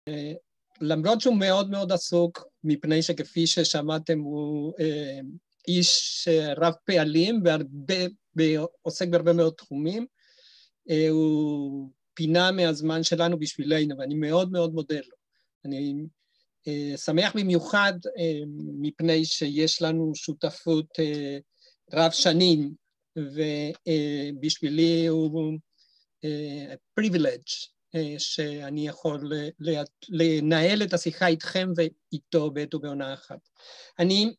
למרות שהוא מאוד מאוד עסוק, מפני שכפי ששמעתם הוא איש רב פעלים ועוסק בהרבה מאוד תחומים, הוא פינה מהזמן שלנו בשבילנו, ואני מאוד מאוד מודה לו. אני שמח במיוחד מפני שיש לנו שותפות רב שנים, ובשבילי הוא privilege שאני יכול לנהל את השיחה איתכם ואיתו בעת ובעונה אחת. אני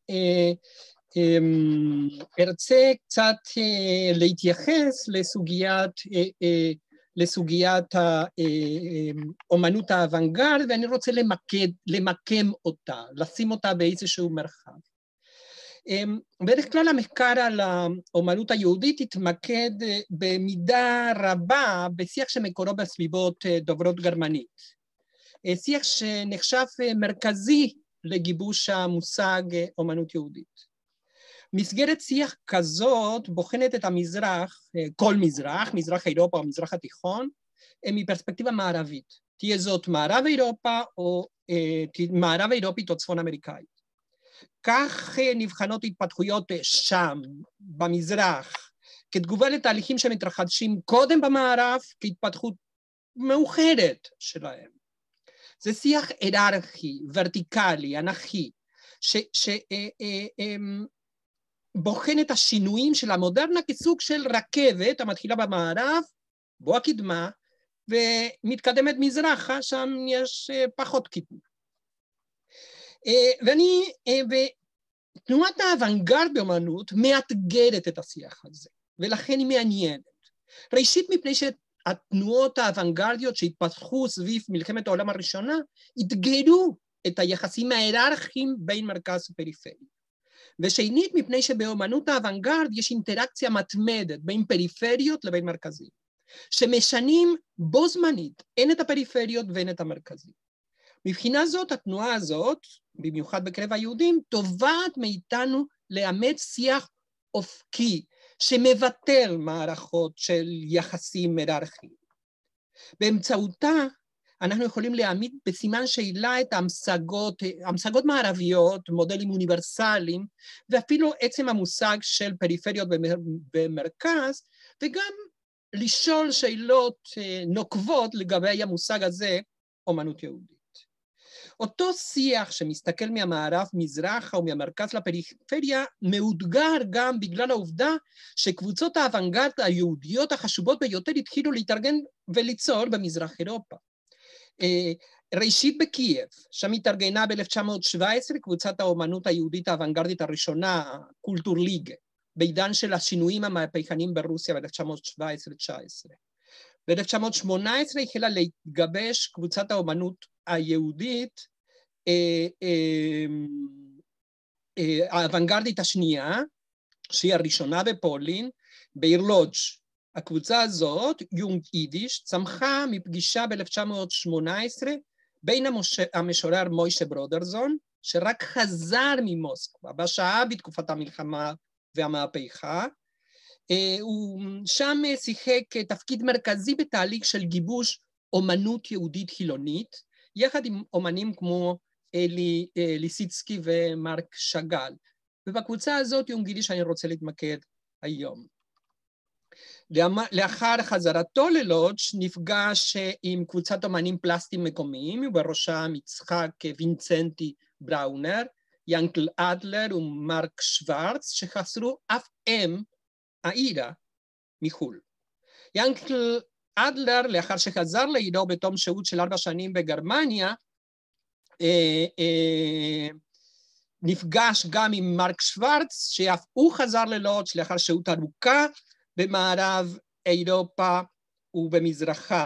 ארצה קצת להתייחס לסוגיית האומנות האוונגרד, ואני רוצה למקם אותה, לשים אותה באיזשהו מרחב. בדרך כלל המחקר על האומנות היהודית התמקד במידה רבה בשיח שמקורו בסביבות דוברות גרמנית. שיח שנחשב מרכזי לגיבוש המושג אומנות יהודית. מסגרת שיח כזאת בוחנת את המזרח, כל מזרח, מזרח אירופה או מזרח התיכון, מפרספקטיבה מערבית. תהיה זאת מערב אירופה או מערב אירופית או צפון אמריקאית. כך נבחנות התפתחויות שם, במזרח, כתגובה לתהליכים שמתרחשים קודם במערב, כהתפתחות מאוחרת שלהם. זה שיח היררכי, ורטיקלי, אנכי, בוחן את השינויים של המודרנה כסוג של רכבת המתחילה במערב, בו הקדמה, ומתקדמת מזרחה, שם יש פחות קדמה. ותנועת האוונגרד באמנות מאתגרת את השיח הזה, ולכן היא מעניינת. ראשית מפני שהתנועות האוונגרדיות שהתפתחו סביב מלחמת העולם הראשונה, התגרו את היחסים ההיררכיים בין מרכז ופריפריה. ושנית מפני שבאמנות האוונגרד יש אינטראקציה מתמדת בין פריפריות לבין מרכזים, שמשנים בו זמנית הן את הפריפריות והן את המרכזים. מבחינה זאת, התנועה הזאת, במיוחד בקרב היהודים, תובעת מאיתנו לאמץ שיח אופקי, שמבטל מערכות של יחסים היררכיים. באמצעותה, אנחנו יכולים להעמיד בסימן שאלה את המשגות מערביות, מודלים אוניברסליים, ואפילו עצם המושג של פריפריות במרכז, וגם לשאול שאלות נוקבות לגבי המושג הזה, אומנות יהודית. אותו שיח שמסתכל מהמערב מזרחה או מהמרכז לפריפריה, מאותגר גם בגלל העובדה שקבוצות האוונגרד היהודיות החשובות ביותר התחילו להתארגן וליצור במזרח אירופה. ראשית בקייב, שם התארגנה ב-1917 קבוצת האומנות היהודית האוונגרדית הראשונה, קולטור ליגה, בעידן של השינויים המהפכניים ברוסיה ב-1917-19. ב-1918 החלה להתגבש קבוצת האומנות היהודית האוונגרדית השנייה, שהיא הראשונה בפולין, בעיר לודז'. הקבוצה הזאת, יונג יידיש, צמחה מפגישה ב-1918 בין המשורר מוישה ברודרזון, שרק חזר ממוסקבה, בשעה בתקופת המלחמה והמהפכה, הוא שם שיחק תפקיד מרכזי בתהליך של גיבוש אומנות יהודית חילונית, יחד עם אומנים כמו אלי ליסיצקי ומרק שאגאל. ובקבוצה הזאת יונג יידיש אני רוצה להתמקד היום. לאחר חזרתו ללודז' נפגש עם קבוצת אומנים פלסטיים מקומיים, ובראשם יצחק וינצנטי בראונר, ינקל אדלר ומרק שוורץ, שחסרו אף אם העירה מחול. ינקל אדלר, לאחר שחזר לעירו בתום שהות של 4 שנים בגרמניה, נפגש גם עם מרק שוורץ, שאף הוא חזר ללודז' לאחר שהות ארוכה במערב אירופה ובמזרחה.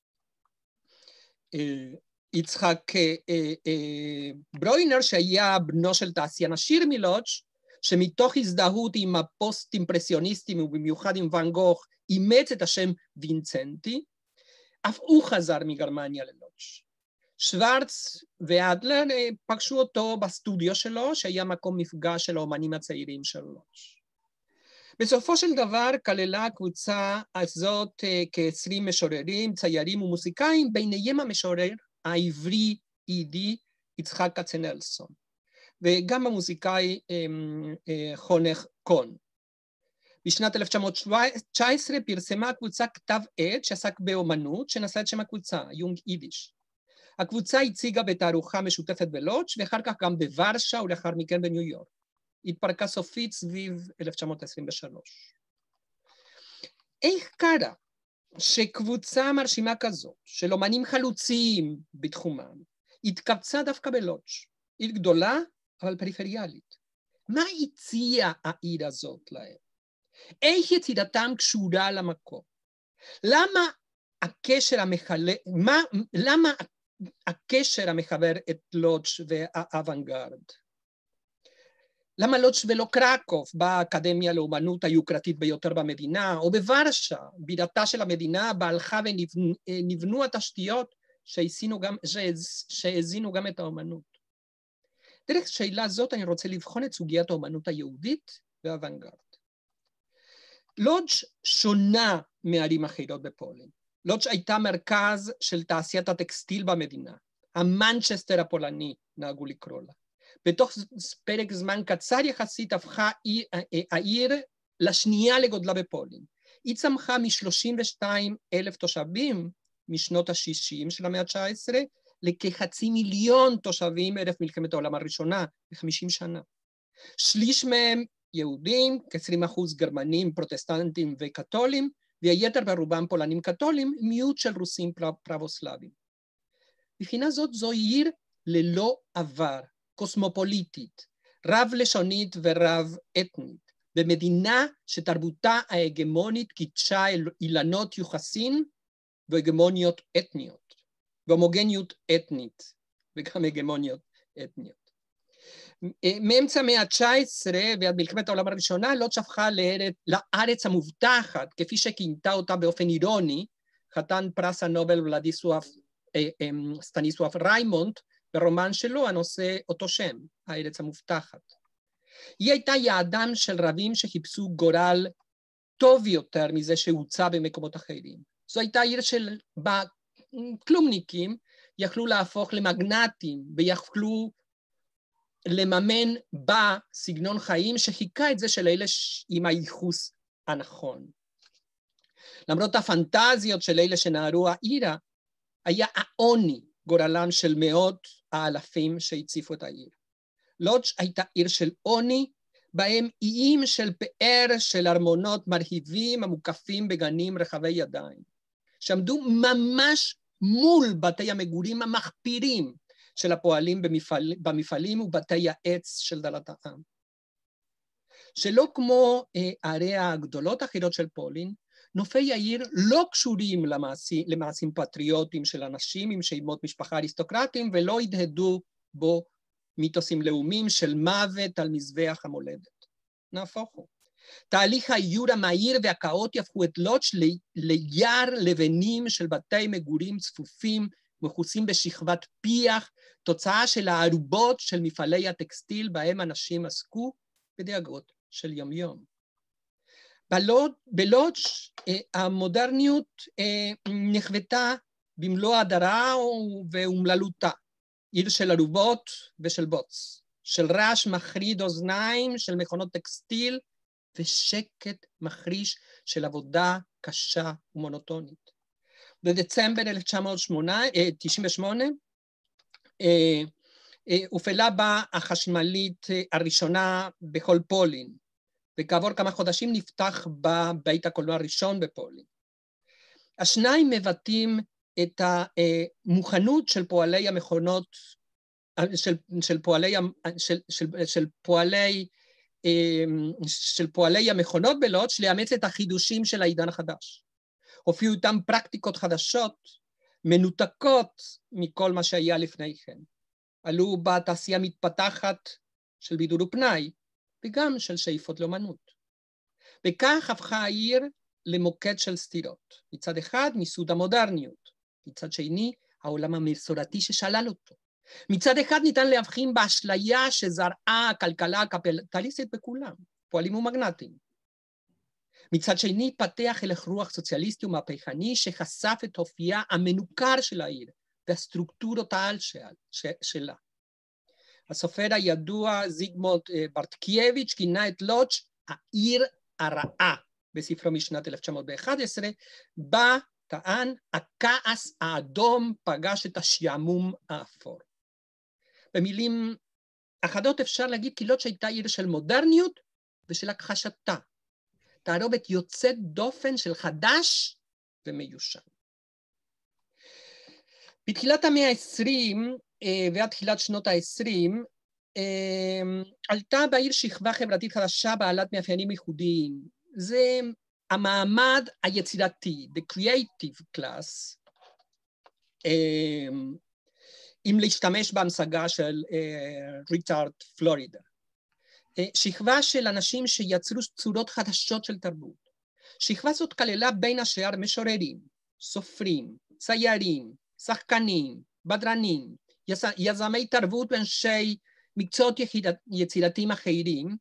יצחק ברוינר, שהיה בנו של תעשיין עשיר מלודז', שמתוך הזדהות עם הפוסט-אימפרסיוניסטים ובמיוחד עם ואן גוך, אימץ את השם וינצנטי, אף הוא חזר מגרמניה ללודז'. שוורץ ואדלר פגשו אותו בסטודיו שלו, שהיה מקום מפגש של האומנים הצעירים של לודז'. בסופו של דבר כללה הקבוצה הזאת כ-20 משוררים, ציירים ומוסיקאים, ביניהם המשורר העברי-יידי יצחק כצנלסון, וגם המוזיקאי חונך קון. בשנת 1919 פרסמה הקבוצה כתב עת שעסק באומנות, שנשא את שם הקבוצה, יונג יידיש. הקבוצה הציגה בתערוכה משותפת בלודג' ואחר כך גם בוורשה ולאחר מכן בניו יורק. התפרקה סופית סביב 1923. איך קרה שקבוצה מרשימה כזאת, של אומנים חלוציים בתחומם, התקבצה דווקא בלודג', עיר גדולה אבל פריפריאלית? מה הציעה העיר הזאת להם? איך יצירתם קשורה למקום? למה הקשר המחבר את לודג' והאוונגרד? למה לודג' ולא קרקוב, באקדמיה לאומנות היוקרתית ביותר במדינה, או בוורשה, בירתה של המדינה, בה הלכה ונבנו התשתיות שהזינו גם את האומנות? דרך שאלה זאת אני רוצה לבחון את סוגיית האומנות היהודית והאוונגרד. לודג' שונה מערים אחרות בפולין. לודג' הייתה מרכז של תעשיית הטקסטיל במדינה, המנצ'סטר הפולני נהגו לקרוא לה. בתוך פרק זמן קצר יחסית הפכה העיר לשנייה לגודלה בפולין. היא צמחה מ-32,000 תושבים משנות ה-60 של המאה ה-19 לכ500,000 תושבים ערב מלחמת העולם הראשונה, ב-50 שנה. שליש מהם יהודים, כ-20% גרמנים, פרוטסטנטים וקתולים, והיתר ברובם פולנים קתולים, מיעוט של רוסים פרבוסלבים. מבחינה זאת זו עיר ללא עבר, קוסמופוליטית, רב-לשונית ורב-אתנית, במדינה שתרבותה ההגמונית קידשה אילנות יוחסין והגמוניות אתניות, והומוגניות אתנית וגם הגמוניות אתניות. מאמצע המאה ה-19 ועד מלחמת העולם הראשונה, לודג' הפכה לארץ המובטחת, כפי שכינתה אותה באופן אירוני, חתן פרס הנובל סטניסלאב ריימונד, ברומן שלו הנושא אותו שם, הארץ המובטחת. היא הייתה יעדם של רבים שחיפשו גורל טוב יותר מזה שהוצע במקומות אחרים. זו הייתה עיר שבה כלומניקים יכלו להפוך למגנטים ויכלו לממן בה סגנון חיים שחיכה את זה של אלה עם הייחוס הנכון. למרות הפנטזיות של אלה שנערו העירה, היה העוני גורלם של מאות האלפים שהציפו את העיר. לודג' הייתה עיר של עוני, בהם איים של פאר של ארמונות מרהיבים המוקפים בגנים רחבי ידיים, שעמדו ממש מול בתי המגורים המחפירים של הפועלים במפעלים ובתי העץ של דלת העם. שלא כמו הערי הגדולות האחרות של פולין, נופי העיר לא קשורים למעשים פטריוטיים של אנשים עם שמות משפחה אריסטוקרטיים, ולא הדהדו בו מיתוסים לאומיים של מוות על מזבח המולדת. נהפוך הוא. תהליך האיור המהיר והכאוטי הפכו את לודג' ליער לבנים של בתי מגורים צפופים, מכוסים בשכבת פיח, תוצאה של הערובות של מפעלי הטקסטיל בהם אנשים עסקו בדאגות של יום-יום. בלודג' המודרניות נחוותה במלוא הדרה ואומללותה, עיר של ערובות ושל בוץ, של רעש מחריד אוזניים, של מכונות טקסטיל, ושקט מחריש של עבודה קשה ומונוטונית. בדצמבר 1998 הופעלה בה החשמלית הראשונה בכל פולין, וכעבור כמה חודשים נפתח בה בית הקולנוע הראשון בפולין. השניים מבטאים את המוכנות של פועלי המכונות, של פועלי המכונות בלודג' לאמץ את החידושים של העידן החדש. הופיעו איתם פרקטיקות חדשות, מנותקות מכל מה שהיה לפני כן. עלו בתעשייה מתפתחת של בידור ופנאי, וגם של שאיפות לאומנות. וכך הפכה העיר למוקד של סתירות. מצד אחד, מיסוד המודרניות. מצד שני, העולם המסורתי ששלל אותו. מצד אחד ניתן להבחין באשליה שזרעה הכלכלה הקפיטליסטית בכולם, פועלים ומגנטים. מצד שני, פתח הלך רוח סוציאליסטי ומהפכני שחשף את אופייה המנוכר של העיר, והסטרוקטורות העל שלה. הסופר הידוע זיגמונד ברטקייביץ' כינה את לודז' העיר הרעה בספרו משנת 1911, בה טען הכעס האדום פגש את השעמום האפור. במילים אחדות אפשר להגיד כי לודז' הייתה עיר של מודרניות ושל הכחשתה, תערובת יוצאת דופן של חדש ומיושן. בתחילת המאה ה-20 ועד תחילת שנות ה-20, עלתה בעיר שכבה חברתית חדשה בעלת מאפיינים ייחודיים. זה המעמד היצירתי, the creative class, אם להשתמש בהמשגה של ריצ'רד פלורידה. שכבה של אנשים שיצרו צורות חדשות של תרבות. שכבה זאת כללה בין השאר משוררים, סופרים, ציירים, שחקנים, בדרנים, יזמי תרבות ואנשי מקצועות יצירתיים אחרים,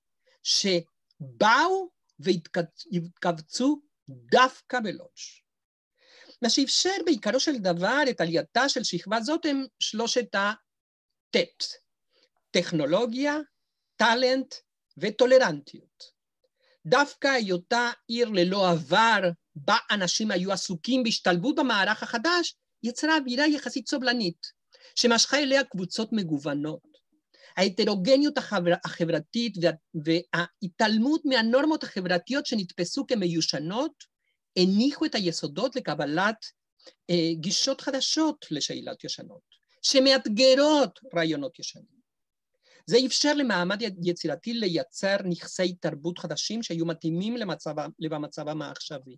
שבאו והתקבצו דווקא בלודז'. מה שאפשר בעיקרו של דבר את עלייתה של שכבה זאת הם שלושת ה-T: טכנולוגיה, טלנט וטולרנטיות. דווקא היותה עיר ללא עבר, בה אנשים היו עסוקים בהשתלבות במערך החדש, יצרה אווירה יחסית סובלנית, שמשכה אליה קבוצות מגוונות. ההטרוגניות החברתית וההתעלמות מהנורמות החברתיות שנתפסו כמיושנות, הניחו את היסודות לקבלת גישות חדשות לשאלות ישנות, שמאתגרות רעיונות ישנים. זה אפשר למעמד יצירתי לייצר נכסי תרבות חדשים שהיו מתאימים למצבם העכשווי.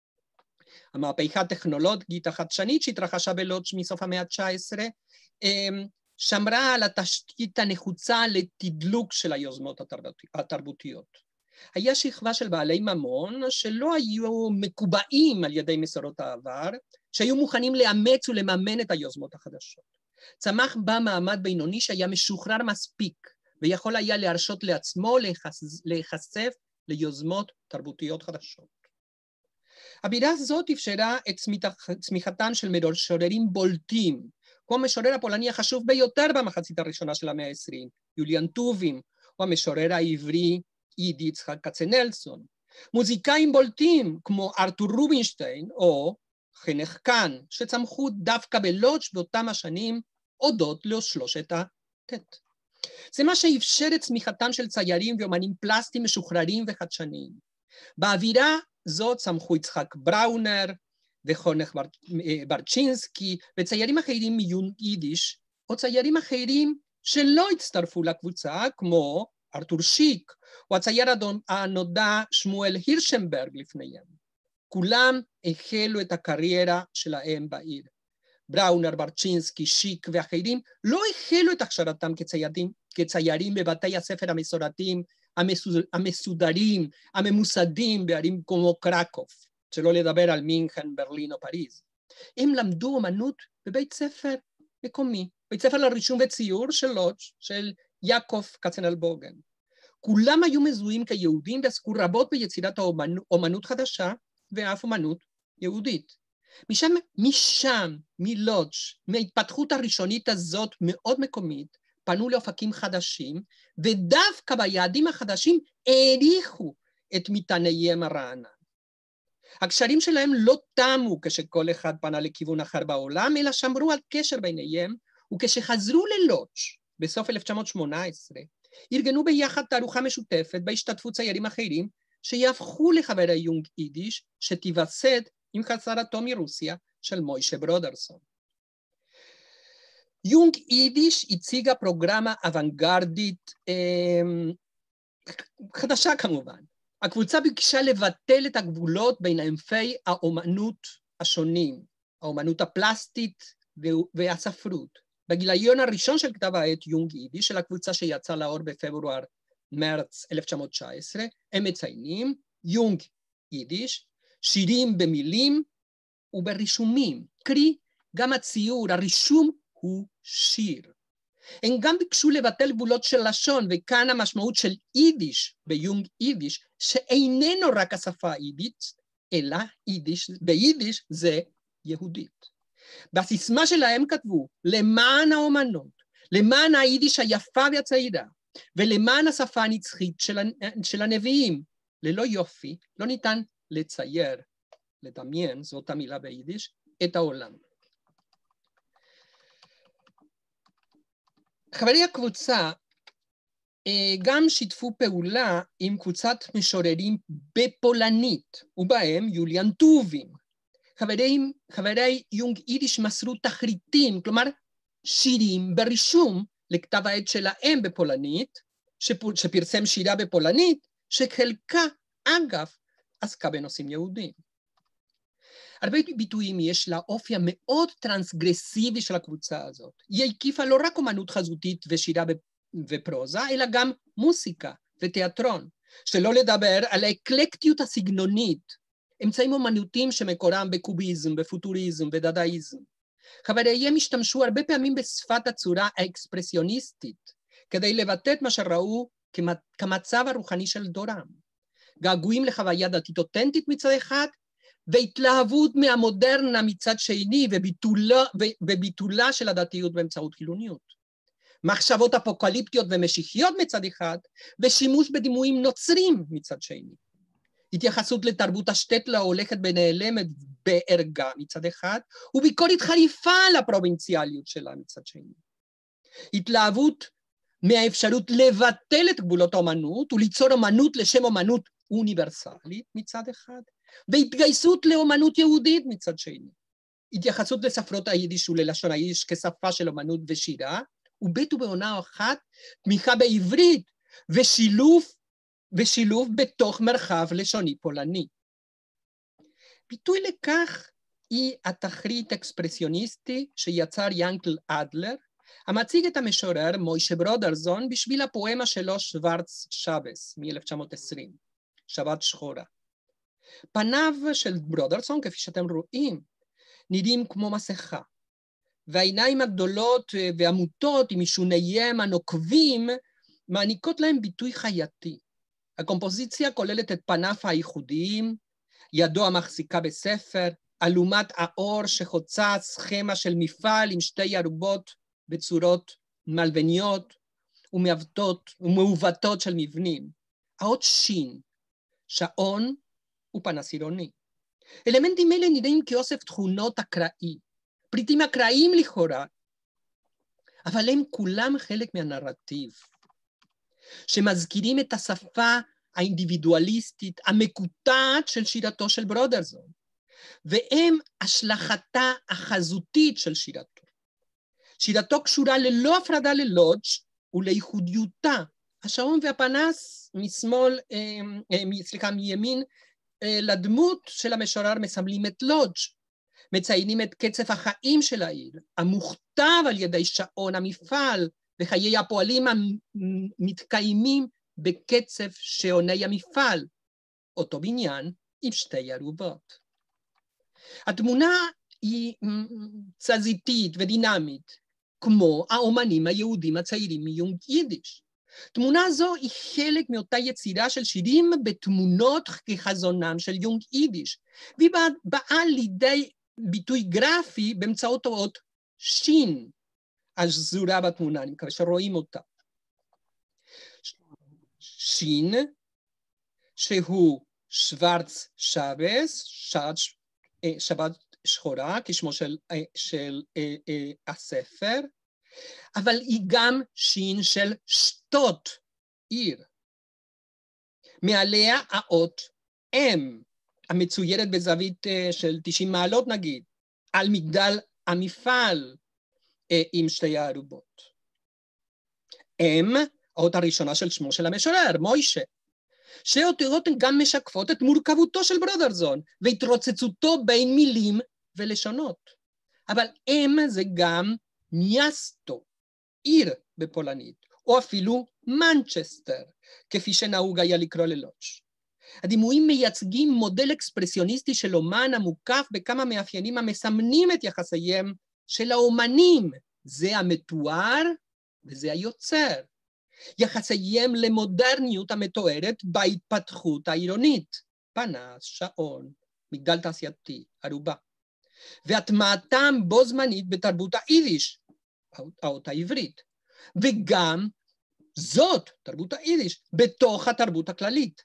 המהפכה הטכנולוגית החדשנית שהתרחשה בלודז' מסוף המאה ה-19, שמרה על התשתית הנחוצה לתדלוק של היוזמות התרבותיות. היה שכבה של בעלי ממון שלא היו מקובעים על ידי מסורות העבר, שהיו מוכנים לאמץ ולממן את היוזמות החדשות. צמח בה מעמד בינוני שהיה משוחרר מספיק, ויכול היה להרשות לעצמו להיחשף ליוזמות תרבותיות חדשות. הבירה זאת אפשרה את צמיחתן של משוררים בולטים, כמו המשורר הפולני החשוב ביותר במחצית הראשונה של המאה ה-20, יוליאן טובין, או המשורר העברי אידי יצחק כצנלסון. מוזיקאים בולטים כמו ארתור רובינשטיין או חנך קאן, שצמחו דווקא בלודז' באותם השנים, הודות לשלושת ה-T. זה מה שאפשר את צמיחתם של ציירים ואומנים פלסטיים משוחררים וחדשניים. באווירה זאת צמחו יצחק בראונר וחונך ברצ'ינסקי וציירים אחרים מיונג יידיש, או ציירים אחרים שלא הצטרפו לקבוצה, כמו ארתור שיק, או הצייר הנודע שמואל הירשנברג לפניהם. כולם החלו את הקריירה שלהם בעיר. בראונר, ברצ'ינסקי, שיק ואחרים לא החלו את הכשרתם כציירים בבתי הספר המסורתיים, המסודרים, הממוסדים בערים כמו קרקוב, שלא לדבר על מינכן, ברלין או פריז. הם למדו אומנות בבית ספר מקומי, בית ספר לרישום וציור של לודז' של יעקב כצנלבוגן. כולם היו מזוהים כיהודים ועסקו רבות ביצירת אומנות חדשה ואף אומנות יהודית. משם, מלודז', מההתפתחות הראשונית הזאת מאוד מקומית, פנו לאופקים חדשים, ודווקא ביעדים החדשים העריכו את מטעניהם הרענן. הקשרים שלהם לא תמו כשכל אחד פנה לכיוון אחר בעולם, אלא שמרו על קשר ביניהם, וכשחזרו ללודז' בסוף 1918, ארגנו ביחד תערוכה משותפת בהשתתפות ציירים אחרים, שיהפכו לחברי יונג יידיש, שתיווסד עם חזרתו מרוסיה של מוישה ברודרסון. יונג יידיש הציגה פרוגרמה אוונגרדית חדשה כמובן. הקבוצה ביקשה לבטל את הגבולות בין ענפי האומנות השונים, האומנות הפלסטית והספרות. בגיליון הראשון של כתב העת יונג יידיש, של הקבוצה שיצא לאור בפברואר-מרץ 1919, הם מציינים יונג יידיש, שירים במילים וברישומים, קרי גם הציור, הרישום הוא שיר. הם גם ביקשו לבטל גבולות של לשון, וכאן המשמעות של יידיש ביונג יידיש, שאיננו רק השפה היידית, אלא יידיש, ביידיש זה יהודית. בסיסמה שלהם כתבו, למען האומנות, למען היידיש היפה והצעירה, ולמען השפה הנצחית של הנביאים. ללא יופי לא ניתן לצייר, לדמיין, זאת המילה ביידיש, את העולם. חברי הקבוצה גם שיתפו פעולה עם קבוצת משוררים בפולנית, ובהם יוליאן טובין. חברי יונג יידיש מסרו תחריטים, כלומר שירים ברישום לכתב העת שלהם בפולנית, שפרסם שירה בפולנית, שחלקה, אגב, עסקה בנושאים יהודיים. הרבה ביטויים יש לה אופי המאוד טרנסגרסיבי של הקבוצה הזאת. היא הקיפה לא רק אומנות חזותית ושירה ופרוזה, אלא גם מוסיקה ותיאטרון, שלא לדבר על האקלקטיות הסגנונית, אמצעים אומנותיים שמקורם בקוביזם, בפוטוריזם ודדאיזם. חבריהם השתמשו הרבה פעמים בשפת הצורה האקספרסיוניסטית, כדי לבטא את מה שראו כמצב הרוחני של דורם. געגועים לחוויה דתית אותנטית מצד אחד, והתלהבות מהמודרנה מצד שני, וביטולה של הדתיות באמצעות חילוניות. מחשבות אפוקליפטיות ומשיחיות מצד אחד, ושימוש בדימויים נוצרים מצד שני. התייחסות לתרבות השטטלה הולכת ונעלמת בערגה מצד אחד, וביקורת חריפה על הפרובינציאליות שלה מצד שני. התלהבות מהאפשרות לבטל את גבולות האומנות, וליצור אומנות לשם אומנות אוניברסלית מצד אחד, והתגייסות לאומנות יהודית מצד שני. התייחסות לספרות היידיש וללשון היידיש כשפה של אומנות ושירה, ובית ובעונה אחת תמיכה בעברית ושילוב בתוך מרחב לשוני פולני. ביטוי לכך היא התחריט אקספרסיוניסטי שיצר ינקל אדלר, המציג את המשורר מוישה ברודרזון בשביל הפואמה שלו שוורץ שבס מ-1920, שבת שחורה. פניו של ברודרזון, כפי שאתם רואים, נראים כמו מסכה, והעיניים הגדולות והמוטות עם ישוניהם הנוקבים מעניקות להם ביטוי חייתי. הקומפוזיציה כוללת את פניו הייחודיים, ידו המחזיקה בספר, אלומת האור שחוצה סכמה של מפעל עם שתי ערובות בצורות מלבניות ומעוותות של מבנים. האות שין, שעון ופנס עירוני. אלמנטים אלה נראים כאוסף תכונות אקראי, פריטים אקראיים לכאורה, אבל הם כולם חלק מהנרטיב, שמזכירים את השפה האינדיבידואליסטית, המקוטעת של שירתו של ברודרזון, והם השלכתה החזותית של שירתו. שירתו קשורה ללא הפרדה ללודג' ולייחודיותה. השעון והפנס מימין לדמות של המשורר מסמלים את לודג', מציינים את קצב החיים של העיר, המוכתב על ידי שעון המפעל, וחיי הפועלים המתקיימים בקצב שעוני המפעל, אותו בניין עם שתי ערובות. התמונה היא תזזיתית ודינמית, כמו האומנים היהודים הצעירים מיונג יידיש. תמונה זו היא חלק מאותה יצירה של שירים בתמונות כחזונם של יונג יידיש, והיא באה לידי ביטוי גרפי באמצעות האות שין, השזורה בתמונה, אני מקווה שרואים אותה. שין, שהוא שוורץ שבס, שבת שחורה, כשמו של הספר, אבל היא גם שין של שטות, עיר. מעליה האות M, המצוירת בזווית של 90 מעלות נגיד, על מגדל המפעל עם שתי הערובות. M, האות הראשונה של שמו של המשורר, מוישה, שאותיות גם משקפות את מורכבותו של ברודרזון, והתרוצצותו בין מילים ולשונות. אבל M זה גם מיאסטו, עיר בפולנית, או אפילו מנצ'סטר, כפי שנהוג היה לקרוא ללודג'. הדימויים מייצגים מודל אקספרסיוניסטי של אומן המוקף בכמה מאפיינים המסמנים את יחסיהם של האומנים, זה המתואר וזה היוצר. יחסיהם למודרניות המתוארת בהתפתחות העירונית, פנס, שעון, מגדל תעשייתי, ערובה. והטמעתם בו זמנית בתרבות היידיש, האות העברית, וגם זאת, תרבות היידיש, בתוך התרבות הכללית.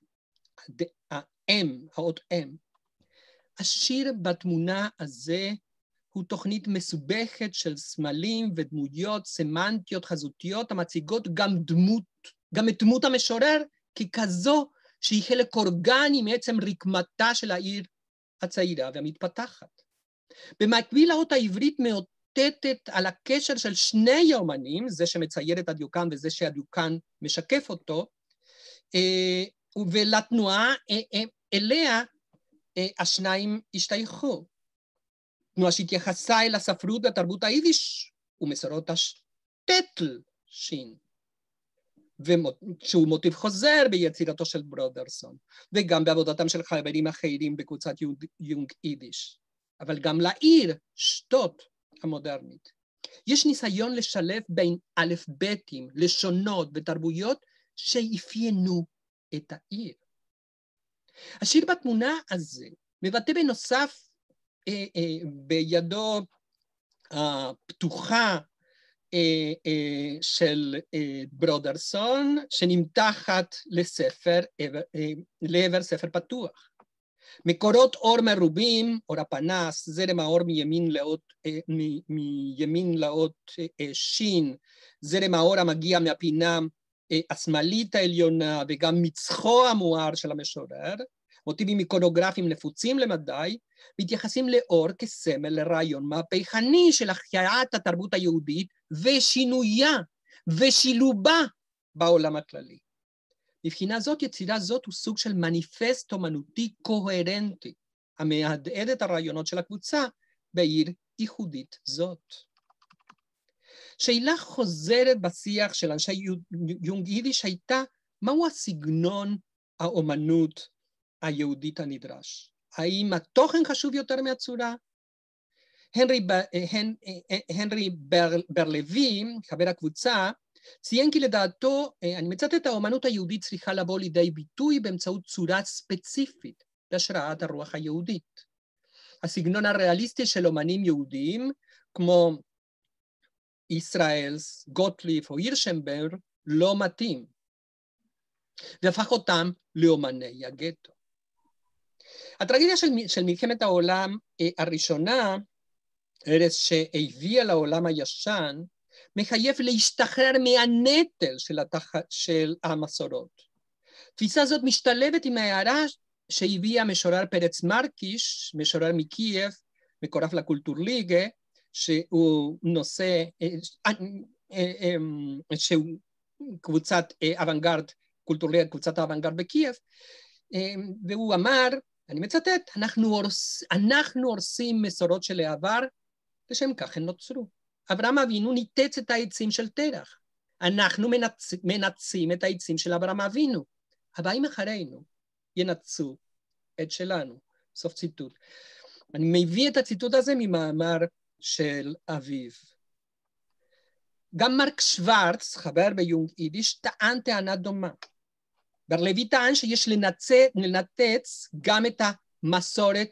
האות אם. השיר בתמונה הזה הוא תוכנית מסובכת של סמלים ודמויות סמנטיות חזותיות המציגות גם את דמות המשורר ככזו שהיא חלק אורגני מעצם רקמתה של העיר הצעירה והמתפתחת. במקביל האות העברית מאותתת על הקשר של שני האומנים, זה שמצייר את הדיוקן וזה שהדיוקן משקף אותו, ולתנועה אליה השניים השתייכו. תנועה שהתייחסה אל הספרות והתרבות היידיש ומסורות השטטל שין, שהוא מוטיב חוזר ביצירתו של ברודרסון, וגם בעבודתם של חברים אחרים בקבוצת יונג יידיש, אבל גם לעיר שטוט המודרנית. יש ניסיון לשלב בין א' ב' לשונות ותרבויות שאפיינו את העיר. השיר בתמונה הזה מבטא בנוסף בידו הפתוחה של ברודרסון, שנמתחת לעבר ספר פתוח. מקורות אור מרובים, אור הפנס, זרם האור מימין לאות שין, זרם האור המגיע מהפינה השמאלית העליונה, וגם מצחו המואר של המשורר, מוטיבים איקונוגרפיים נפוצים למדי, מתייחסים לאור כסמל לרעיון מהפכני של החייאת התרבות היהודית ושינויה ושילובה בעולם הכללי. מבחינה זאת, יצירה זאת הוא סוג של מניפסט אומנותי קוהרנטי, המהדהד את הרעיונות של הקבוצה בעיר ייחודית זאת. שאלה חוזרת בשיח של אנשי יונג יידיש הייתה, מהו הסגנון האומנות היהודית הנדרש? האם התוכן חשוב יותר מהצורה? הנרי ברלוי, חבר הקבוצה, ציין כי לדעתו, אני מצטט, האומנות היהודית צריכה לבוא לידי ביטוי באמצעות צורה ספציפית, בהשראת הרוח היהודית. הסגנון הריאליסטי של אומנים יהודיים, כמו ישראלס, גוטליב או הירשנברג, לא מתאים, והפך אותם לאומני הגטו. הטרגדיה של מלחמת העולם הראשונה, ארץ שהביאה לעולם הישן, מחייב להשתחרר מהנטל של המסורות. תפיסה זאת משתלבת עם ההערה שהביאה משורר פרץ מרקיש, משורר מקייב, מקורב לקולטורליגה, שהוא נושא, שהוא קבוצת אוונגרד, קולטורליגה, קבוצת האוונגרד בקייב, והוא אמר, אני מצטט, אנחנו הורסים מסורות של העבר, לשם כך הן נוצרו. אברהם אבינו ניתץ את העצים של תרח. אנחנו מנצים את העצים של אברהם אבינו. הבאים אחרינו ינצו את שלנו. סוף ציטוט. אני מביא את הציטוט הזה ממאמר של אביו. גם מרק שוורץ, חבר ביונג יידיש, טען טענה דומה. ברלוי טען שיש לנתץ גם את המסורת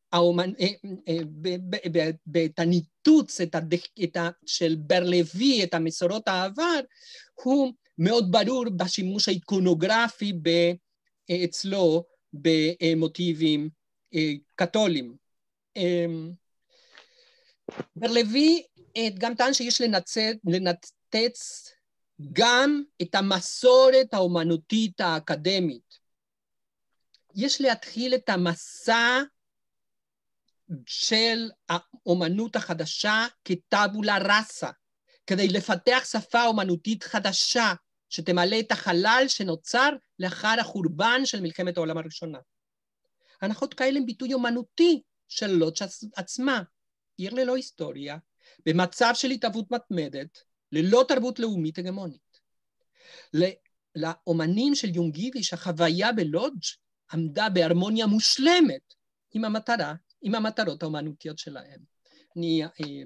ואת הניתוץ של ברלוי, את המסורות העבר, הוא מאוד ברור בשימוש האיקונוגרפי אצלו במוטיבים קתולים. ברלוי גם טען שיש לנתץ גם את המסורת האומנותית האקדמית. יש להתחיל את המסע של האומנות החדשה כטבולה ראסה, כדי לפתח שפה אומנותית חדשה, שתמלא את החלל שנוצר לאחר החורבן של מלחמת העולם הראשונה. הנחות כאלה הם ביטוי אומנותי של לודז' עצמה, עיר ללא היסטוריה, במצב של התהוות מתמדת, ללא תרבות לאומית הגמונית. לאומנים של יונג יידיש, החוויה בלודז' עמדה בהרמוניה מושלמת עם המטרות האומנותיות שלהם. אני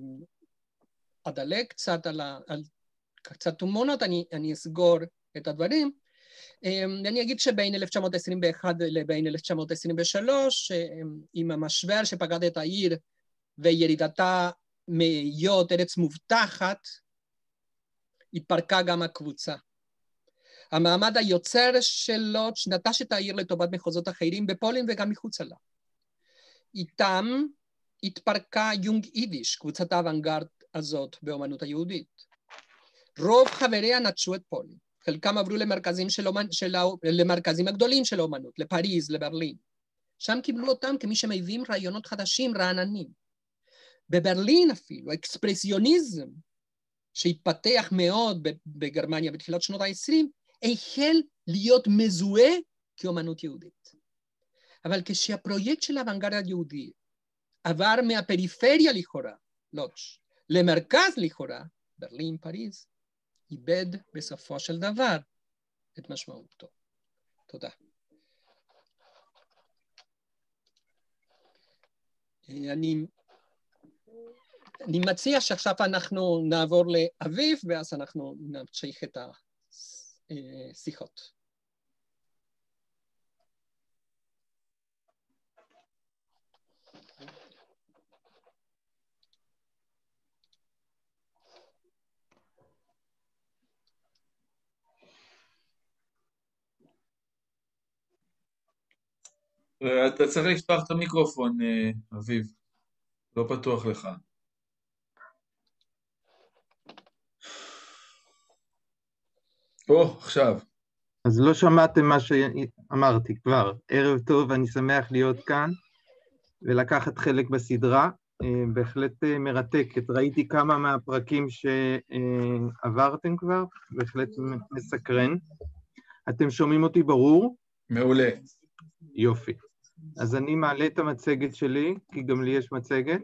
אדלג קצת על קצת תמונות, אני אסגור את הדברים. אני אגיד שבין 1921 לבין 1923, עם המשבר שפקד את העיר וירידתה מהיות ארץ מובטחת, התפרקה גם הקבוצה. המעמד היוצר של לודז' נטש את העיר לטובת מחוזות אחרים בפולין וגם מחוצה לה. איתם התפרקה יונג יידיש, קבוצת האוונגרד הזאת באומנות היהודית. רוב חבריה נטשו את פולין. חלקם עברו למרכזים הגדולים של האומנות, לפריז, לברלין. שם קיבלו אותם כמי שמביאים רעיונות חדשים, רעננים. בברלין אפילו, האקספרסיוניזם, שהתפתח מאוד בגרמניה בתחילת שנות ה-20, החל להיות מזוהה כאומנות יהודית. אבל כשהפרויקט של האוונגרד היהודי עבר מהפריפריה לכאורה, לודז', למרכז לכאורה, ברלין, פריז, איבד בסופו של דבר את משמעותו. תודה. אני מציע שעכשיו אנחנו נעבור לאביב, ואז אנחנו נמשיך את השיחות. אתה צריך לפתוח את המיקרופון, אביב. לא פתוח לך. עכשיו. אז לא שמעתם מה שאמרתי כבר. ערב טוב, אני שמח להיות כאן ולקחת חלק בסדרה. בהחלט מרתקת. ראיתי כמה מהפרקים שעברתם כבר, בהחלט מסקרן. אתם שומעים אותי ברור? מעולה. יופי. אז אני מעלה את המצגת שלי, כי גם לי יש מצגת.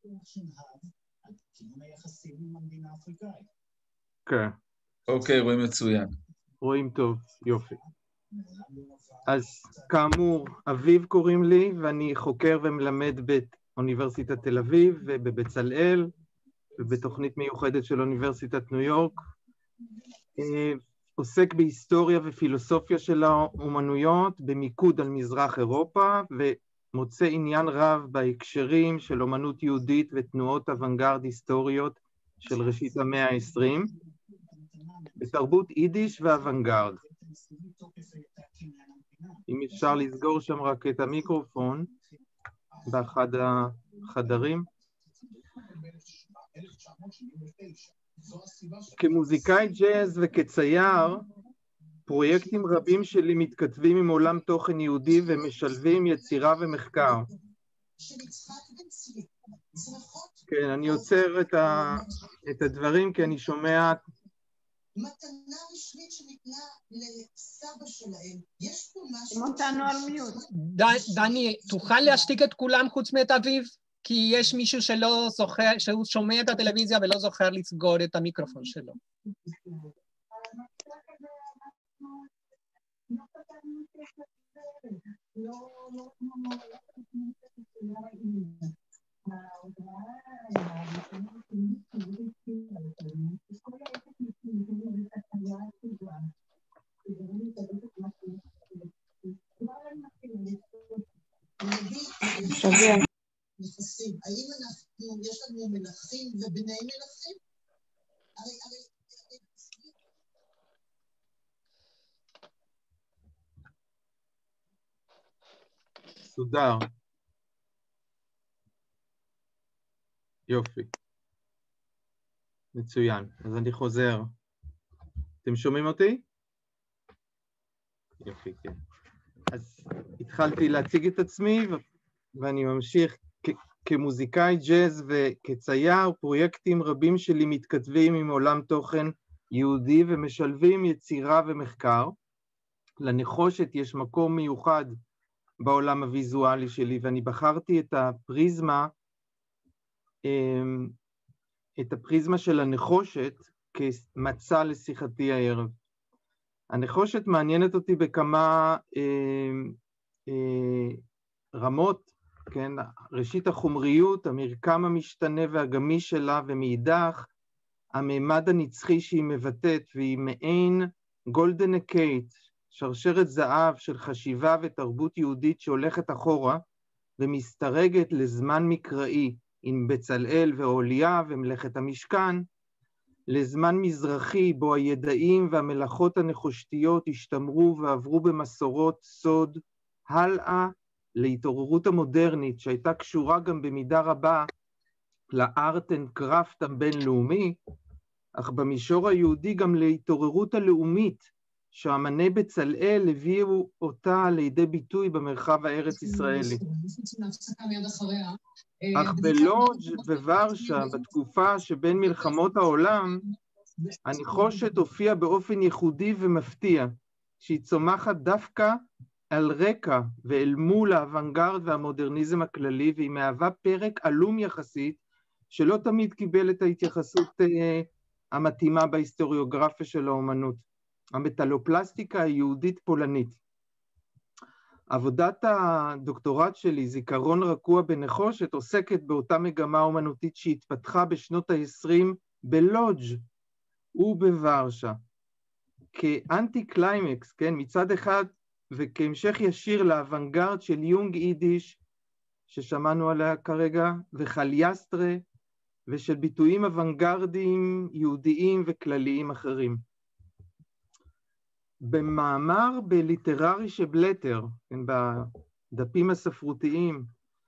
כן. אוקיי, רואים מצוין. רואים טוב, יופי. אז כאמור, אביב קוראים לי, ואני חוקר ומלמד באוניברסיטת תל אביב ובבצלאל, ובתוכנית מיוחדת של אוניברסיטת ניו יורק. עוסק בהיסטוריה ופילוסופיה של האומנויות, במיקוד על מזרח אירופה, ומוצא עניין רב בהקשרים של אומנות יהודית ותנועות אוונגרד היסטוריות של ראשית המאה ה-20, בתרבות יידיש ואוונגרד. אם אפשר לסגור שם רק את המיקרופון, באחד החדרים. כמוזיקאי ג'אז וכצייר, פרויקטים רבים שלי מתכתבים עם עולם תוכן יהודי ומשלבים יצירה ומחקר. כן, אני עוצר את הדברים כי אני שומע... מתנה רשמית שניתנה לסבא שלהם. יש פה משהו... אותנו על מיוט. דני, תוכל להשתיק את כולם חוץ מאת אביב? כי יש מישהו שלא זוכר, שהוא שומע את הטלוויזיה ולא זוכר לסגור את המיקרופון שלו. נכסים. האם יש לנו מלכים ובני מלכים? סודר. יופי. מצוין. אז אני חוזר. אתם שומעים אותי? יופי, כן. אז התחלתי להציג את עצמי, ואני ממשיך כמוזיקאי ג'אז וכצייר, פרויקטים רבים שלי מתכתבים עם עולם תוכן יהודי ומשלבים יצירה ומחקר. לנחושת יש מקום מיוחד בעולם הוויזואלי שלי, ואני בחרתי את הפריזמה של הנחושת כמצע לשיחתי הערב. הנחושת מעניינת אותי בכמה רמות, כן? ראשית החומריות, המרקם המשתנה והגמיש שלה, ומאידך הממד הנצחי שהיא מבטאת, והיא מעין גולדן קייט, שרשרת זהב של חשיבה ותרבות יהודית שהולכת אחורה ומסתרגת לזמן מקראי, עם בצלאל ואוליה ומלאכת המשכן, לזמן מזרחי בו הידעים והמלאכות הנחושתיות השתמרו ועברו במסורות סוד, הלאה להתעוררות המודרנית שהייתה קשורה גם במידה רבה לארט אנד קראפט הבינלאומי, אך במישור היהודי גם להתעוררות הלאומית שאמני בצלאל הביאו אותה לידי ביטוי במרחב הארץ ישראלי. אך בלודז' וורשה, בתקופה שבין מלחמות העולם, הנחושת הופיעה באופן ייחודי ומפתיע, שהיא צומחת דווקא על רקע ואל מול האוונגרד והמודרניזם הכללי, והיא מהווה פרק עלום יחסית, שלא תמיד קיבל את ההתייחסות המתאימה בהיסטוריוגרפיה של האומנות. המטלופלסטיקה היהודית פולנית. עבודת הדוקטורט שלי, זיכרון רקוע בנחושת, עוסקת באותה מגמה אומנותית שהתפתחה בשנות ה-20 בלודז' ובוורשה. כאנטי קליימקס, כן, מצד אחד, וכהמשך ישיר לאוונגרד של יונג יידיש, ששמענו עליה כרגע, וחליאסטרה, ושל ביטויים אוונגרדיים, יהודיים וכלליים אחרים. במאמר בליטררי שבלטר, בדפים הספרותיים,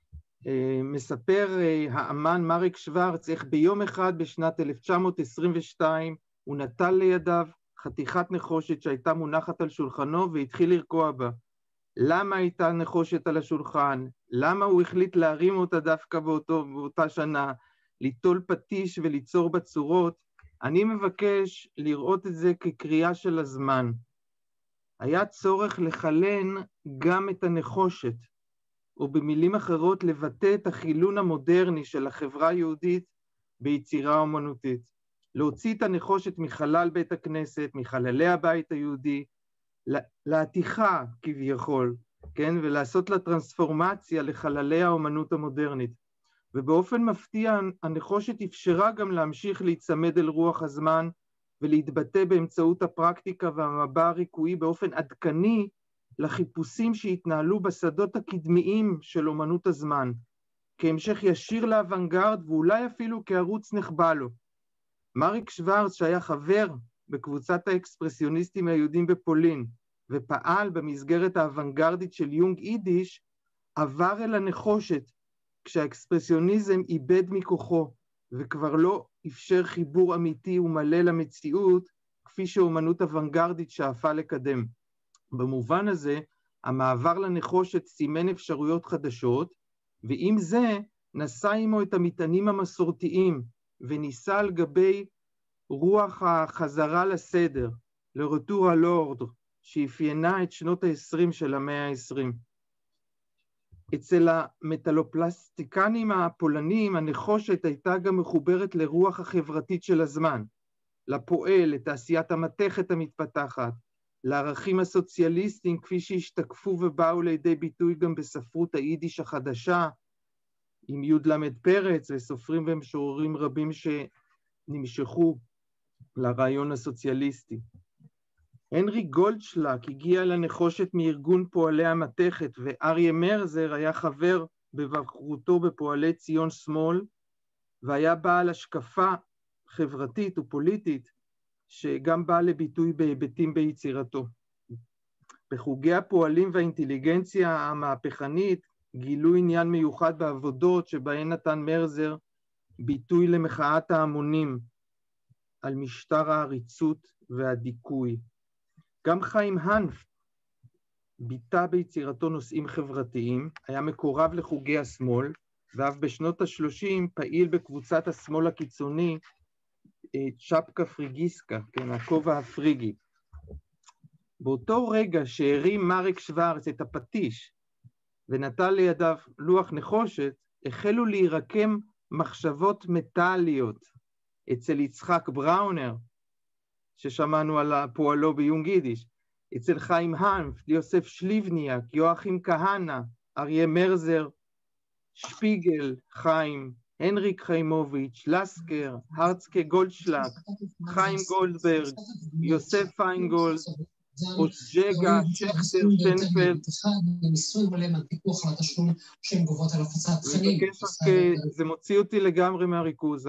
מספר האמן מריק שוורץ איך ביום אחד בשנת 1922 הוא נטל לידיו חתיכת נחושת שהייתה מונחת על שולחנו והתחיל לרקוע בה. למה הייתה נחושת על השולחן? למה הוא החליט להרים אותה דווקא באותה שנה, ליטול פטיש וליצור בצורות? אני מבקש לראות את זה כקריאה של הזמן. היה צורך לחלן גם את הנחושת, או במילים אחרות לבטא את החילון המודרני של החברה היהודית ביצירה אומנותית. להוציא את הנחושת מחלל בית הכנסת, מחללי הבית היהודי, להתיכה כביכול, כן? ולעשות לה טרנספורמציה לחללי האומנות המודרנית. ובאופן מפתיע הנחושת אפשרה גם להמשיך להיצמד אל רוח הזמן, ולהתבטא באמצעות הפרקטיקה והמבע הריקואי באופן עדכני לחיפושים שהתנהלו בשדות הקדמיים של אומנות הזמן, כהמשך ישיר לאוונגרד ואולי אפילו כערוץ נחבא לו. מריק שוורץ, שהיה חבר בקבוצת האקספרסיוניסטים היהודים בפולין, ופעל במסגרת האוונגרדית של יונג יידיש, עבר אל הנחושת כשהאקספרסיוניזם איבד מכוחו, וכבר לא אפשר חיבור אמיתי ומלא למציאות, כפי שאומנות אוונגרדית שאפה לקדם. במובן הזה, המעבר לנחושת סימן אפשרויות חדשות, ועם זה נשא עמו את המטענים המסורתיים, וניסה על גבי רוח החזרה לסדר, לרטור על אורדר, שאפיינה את שנות ה-20 של המאה ה-20. אצל המטלופלסטיקנים הפולנים, הנחושת הייתה גם מחוברת לרוח החברתית של הזמן, לפועל, לתעשיית המתכת המתפתחת, לערכים הסוציאליסטיים כפי שהשתקפו ובאו לידי ביטוי גם בספרות היידיש החדשה, עם י' למד פרץ וסופרים ומשוררים רבים שנמשכו לרעיון הסוציאליסטי. הנרי גולדשלק הגיע לנחושת מארגון פועלי המתכת, ואריה מרזר היה חבר בבחרותו בפועלי ציון שמאל, והיה בעל השקפה חברתית ופוליטית, שגם באה לביטוי בהיבטים ביצירתו. בחוגי הפועלים והאינטליגנציה המהפכנית, גילו עניין מיוחד בעבודות שבהן נתן מרזר ביטוי למחאת ההמונים על משטר העריצות והדיכוי. גם חיים הנף ביטא ביצירתו נושאים חברתיים, היה מקורב לחוגי השמאל, ואף בשנות ה-30 פעיל בקבוצת השמאל הקיצוני, צ'פקה פריגיסקה, כן, הכובע הפריגי. באותו רגע שהרים מריק שוורץ את הפטיש, ונטל לידיו לוח נחושת, החלו להירקם מחשבות מטליות אצל יצחק בראונר, ששמענו על פועלו ביונג יידיש, אצל חיים הנף, יוסף שליבניאק, יואכים כהנא, אריה מרזר, שפיגל, חיים, הנריק חיימוביץ', לסקר, הרצקה גולדשלק, חיים גולדברג, יוסף פיינגולד, אוסג'גה, שכטר, שנפלד. מיסוי מלא מהפיקוח על התשלום שהן גובות על הפצת תכנים. זה מוציא אותי לגמרי מהריכוז.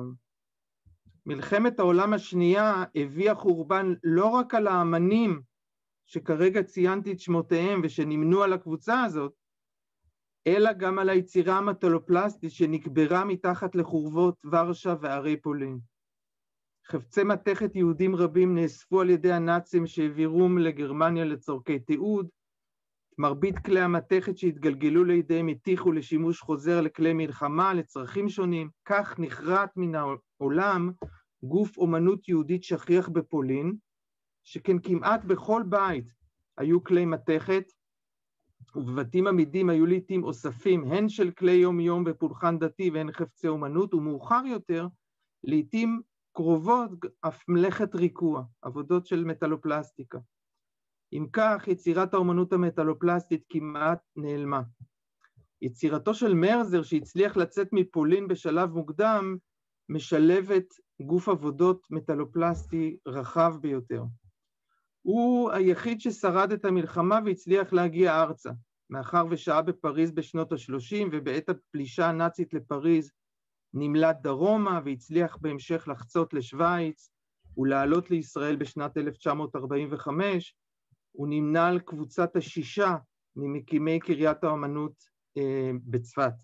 מלחמת העולם השנייה הביאה חורבן לא רק על האמנים שכרגע ציינתי את שמותיהם ושנמנו על הקבוצה הזאת, אלא גם על היצירה המטלופלסטית שנקברה מתחת לחורבות ורשה וערי פולין. חפצי מתכת יהודים רבים נאספו על ידי הנאצים שהעבירום לגרמניה לצורכי תיעוד, מרבית כלי המתכת שהתגלגלו לידיהם הטיחו לשימוש חוזר לכלי מלחמה, לצרכים שונים, כך נחרט מן העולם גוף אומנות יהודית שכיח בפולין, שכן כמעט בכל בית היו כלי מתכת, ובבתים עמידים היו לעתים אוספים הן של כלי יום יום בפולחן דתי והן חפצי אומנות, ומאוחר יותר לעתים קרובות אף מלאכת ריקוע, עבודות של מטלופלסטיקה. אם כך, יצירת האומנות המטלופלסטית כמעט נעלמה. יצירתו של מרזר, שהצליח לצאת מפולין בשלב מוקדם, משלבת גוף עבודות מטלופלסטי רחב ביותר. הוא היחיד ששרד את המלחמה והצליח להגיע ארצה, מאחר ושהה בפריז בשנות ה-30, ובעת הפלישה הנאצית לפריז נמלט דרומה, והצליח בהמשך לחצות לשוויץ, ולעלות לישראל בשנת 1945, הוא נמנה על קבוצת השישה ממקימי קריית האמנות בצפת.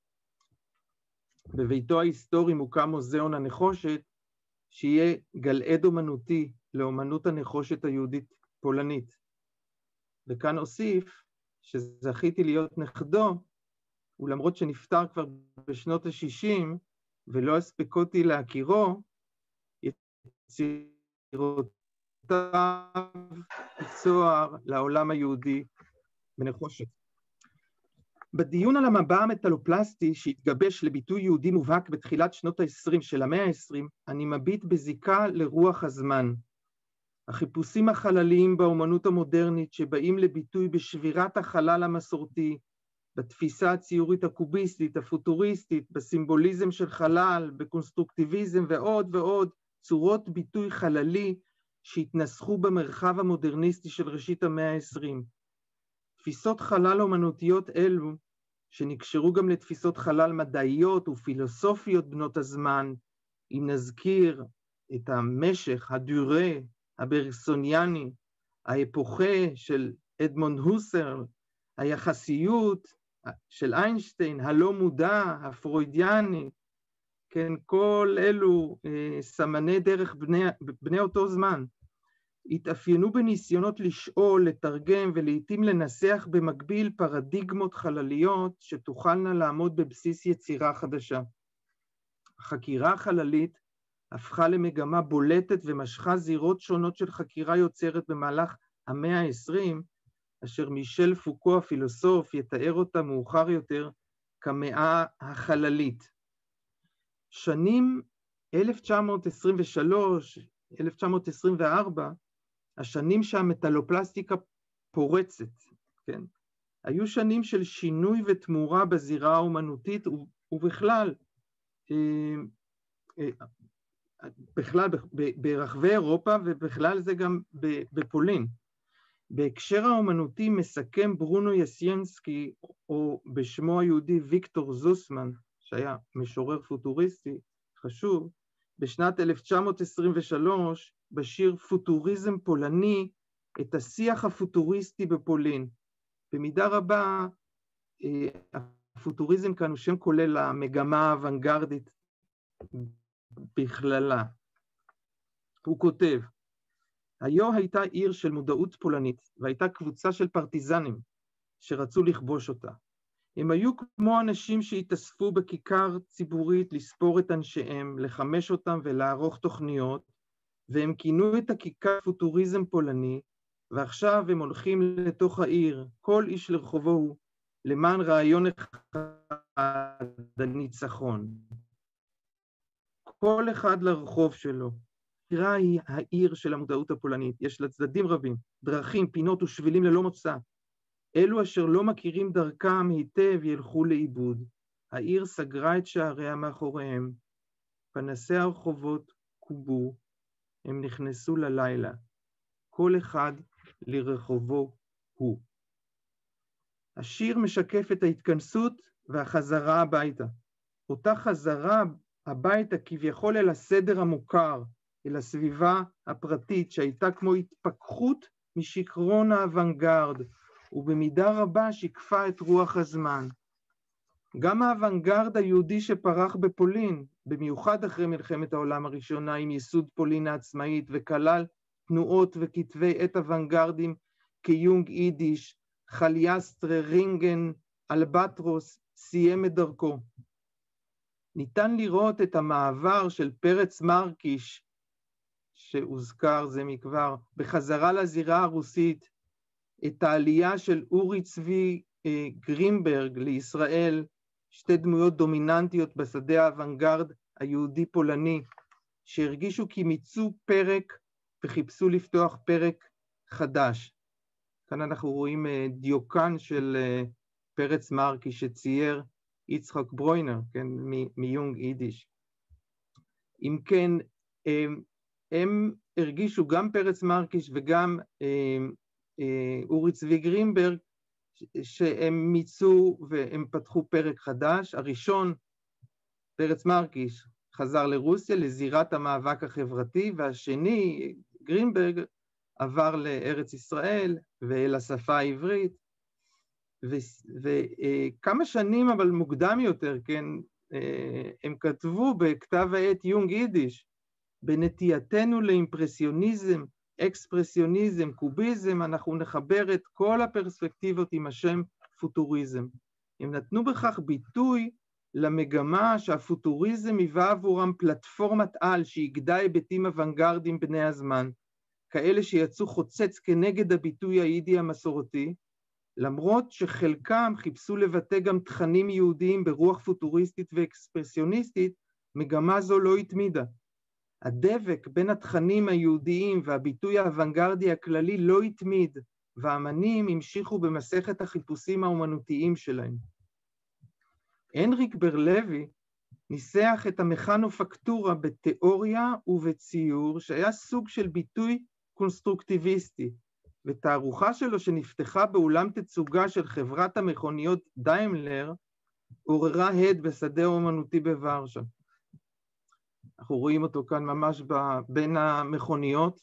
בביתו ההיסטורי מוקם מוזיאון הנחושת, שיהיה גלעד אומנותי לאומנות הנחושת היהודית פולנית. וכאן אוסיף שזכיתי להיות נכדו, ולמרות שנפטר כבר בשנות ה-60 ולא הספקותי להכירו, יצירותיו צוהר לעולם היהודי בנחושת. בדיון על המבע המטלופלסטי שהתגבש לביטוי יהודי מובהק בתחילת שנות ה-20 של המאה ה-20, אני מביט בזיקה לרוח הזמן. החיפושים החלליים באומנות המודרנית שבאים לביטוי בשבירת החלל המסורתי, בתפיסה הציורית הקוביסטית, הפוטוריסטית, בסימבוליזם של חלל, בקונסטרוקטיביזם ועוד ועוד צורות ביטוי חללי שהתנסחו במרחב המודרניסטי של ראשית המאה ה-20. תפיסות חלל אומנותיות אלו, שנקשרו גם לתפיסות חלל מדעיות ופילוסופיות בנות הזמן, אם נזכיר את המשך, הדורה, הבריסוניאני, האפוכה של אדמונד הוסרל, היחסיות של איינשטיין, הלא מודע, הפרוידיאני, כן, כל אלו סמני דרך בני אותו זמן, התאפיינו בניסיונות לשאול, לתרגם ולעיתים לנסח במקביל פרדיגמות חלליות שתוכלנה לעמוד בבסיס יצירה חדשה. החקירה החללית הפכה למגמה בולטת ומשכה זירות שונות של חקירה יוצרת במהלך המאה ה-20, אשר מישל פוקו הפילוסוף יתאר אותה מאוחר יותר כמאה החללית. שנים 1923, 1924, השנים שהמטלופלסטיקה פורצת, כן? היו שנים של שינוי ותמורה בזירה האומנותית ובכלל, ברחבי אירופה ובכלל זה גם בפולין. בהקשר האומנותי מסכם ברונו יסיינסקי, או בשמו היהודי ויקטור זוסמן, שהיה משורר פוטוריסטי חשוב, בשנת 1923, בשיר פוטוריזם פולני, את השיח הפוטוריסטי בפולין. במידה רבה, הפוטוריזם כאן הוא שם כולל המגמה האוונגרדית בכללה. הוא כותב, היו הייתה עיר של מודעות פולנית, והייתה קבוצה של פרטיזנים שרצו לכבוש אותה. הם היו כמו אנשים שהתאספו בכיכר ציבורית לספור את אנשיהם, לחמש אותם ולערוך תוכניות, והם כינו את הכיכר פוטוריזם פולני, ועכשיו הם הולכים לתוך העיר, כל איש לרחובו הוא, למען רעיון אחד, הניצחון. כל אחד לרחוב שלו. העיר היא העיר של המודעות הפולנית, יש לה צדדים רבים, דרכים, פינות ושבילים ללא מוצא. אלו אשר לא מכירים דרכם היטב ילכו לאיבוד. העיר סגרה את שעריה מאחוריהם, פנסי הרחובות קובו, הם נכנסו ללילה. כל אחד לרחובו הוא. השיר משקף את ההתכנסות והחזרה הביתה. אותה חזרה הביתה כביכול אל הסדר המוכר, אל הסביבה הפרטית שהייתה כמו התפכחות משכרון האוונגרד, ובמידה רבה שיקפה את רוח הזמן. גם האוונגרד היהודי שפרח בפולין, במיוחד אחרי מלחמת העולם הראשונה עם ייסוד פולין העצמאית, וכלל תנועות וכתבי עת אוונגרדים כיונג יידיש, חליאסטרה, רינגן, אלבטרוס, סיים את דרכו. ניתן לראות את המעבר של פרץ מרקיש, שהוזכר זה מכבר, בחזרה לזירה הרוסית, את העלייה של אורי צבי גרינברג לישראל, שתי דמויות דומיננטיות בשדה האוונגרד היהודי-פולני, שהרגישו כי מיצו פרק וחיפשו לפתוח פרק חדש. כאן אנחנו רואים דיוקן של פרץ מרקי שצייר יצחק ברוינר, כן, מיונג יידיש. אם כן, הם הרגישו גם פרץ מרקיש וגם אורי צבי גרינברג, שהם מיצו והם פתחו פרק חדש. הראשון, פרץ מרקיש, חזר לרוסיה, לזירת המאבק החברתי, והשני, גרינברג, עבר לארץ ישראל ואל השפה העברית, וכמה שנים אבל מוקדם יותר, כן, הם כתבו בכתב העת יונג יידיש, בנטייתנו לאימפרסיוניזם, אקספרסיוניזם, קוביזם, אנחנו נחבר את כל הפרספקטיבות עם השם פוטוריזם. הם נתנו בכך ביטוי למגמה שהפוטוריזם היווה עבורם פלטפורמת על שיגדה היבטים אוונגרדים בני הזמן, כאלה שיצאו חוצץ כנגד הביטוי היידי המסורתי, למרות שחלקם חיפשו לבטא גם תכנים יהודיים ברוח פוטוריסטית ואקספרסיוניסטית, מגמה זו לא התמידה. הדבק בין התכנים היהודיים והביטוי האוונגרדי הכללי לא התמיד, והאמנים המשיכו במסכת החיפושים האומנותיים שלהם. הנריק ברלוי ניסח את המכנופקטורה בתיאוריה ובציור, שהיה סוג של ביטוי קונסטרוקטיביסטי, ותערוכה שלו שנפתחה באולם תצוגה של חברת המכוניות דיימלר, עוררה הד בשדה האומנותי בוורשה. אנחנו רואים אותו כאן ממש בין המכוניות,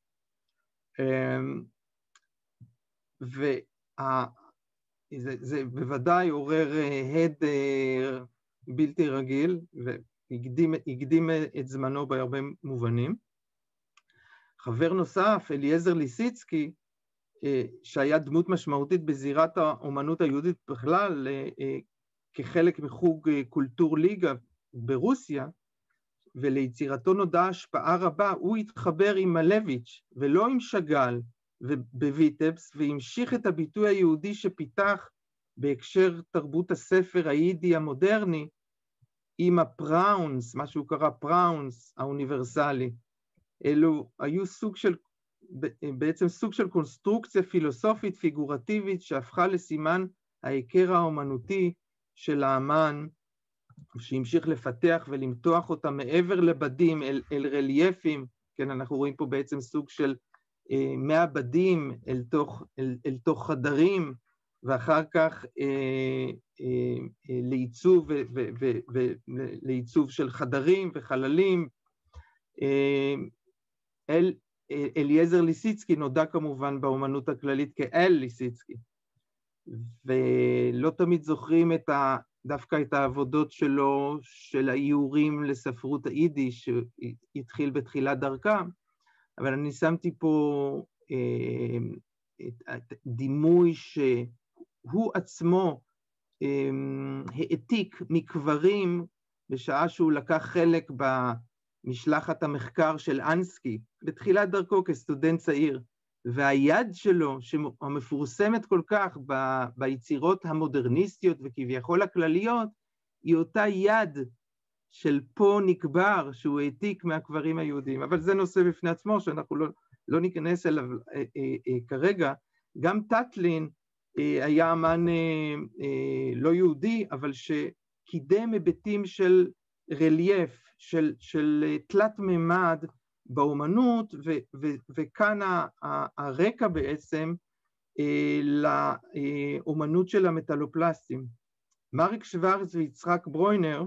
וזה בוודאי עורר הד בלתי רגיל, והקדים את זמנו בהרבה מובנים. חבר נוסף, אליעזר ליסיצקי, שהיה דמות משמעותית בזירת האומנות היהודית בכלל, כחלק מחוג קולטור ליגה ברוסיה, וליצירתו נודעה השפעה רבה, הוא התחבר עם מלביץ' ולא עם שגל בוויטבס, והמשיך את הביטוי היהודי שפיתח בהקשר תרבות הספר היידי המודרני, עם הפראונס, מה שהוא קרא פראונס האוניברסלי. אלו היו בעצם סוג של קונסטרוקציה פילוסופית פיגורטיבית שהפכה לסימן ההיכר האומנותי של האמן, שהמשיך לפתח ולמתוח אותה מעבר לבדים אל רלייפים. כן, אנחנו רואים פה בעצם סוג של מהבדים אל תוך חדרים, ואחר כך לעיצוב של חדרים וחללים. אליעזר ליסיצקי נודע כמובן באומנות הכללית כאל ליסיצקי, ולא תמיד זוכרים דווקא את העבודות שלו, של האיורים לספרות היידיש, שהתחיל בתחילת דרכם, אבל אני שמתי פה את דימוי שהוא עצמו העתיק מקברים, בשעה שהוא לקח חלק במשלחת המחקר של אנסקי, בתחילת דרכו כסטודנט צעיר, והיד שלו, המפורסמת כל כך ביצירות המודרניסטיות וכביכול הכלליות, היא אותה יד של פה נקבר, שהוא העתיק מהקברים היהודים. אבל זה נושא בפני עצמו, שאנחנו לא ניכנס אליו כרגע. גם טטלין היה אמן לא יהודי, אבל שקידם היבטים של רלייף, של תלת ממד, באומנות, וכאן הרקע בעצם לאומנות של המטלופלסטים. מריק שוורץ ויצחק ברוינר,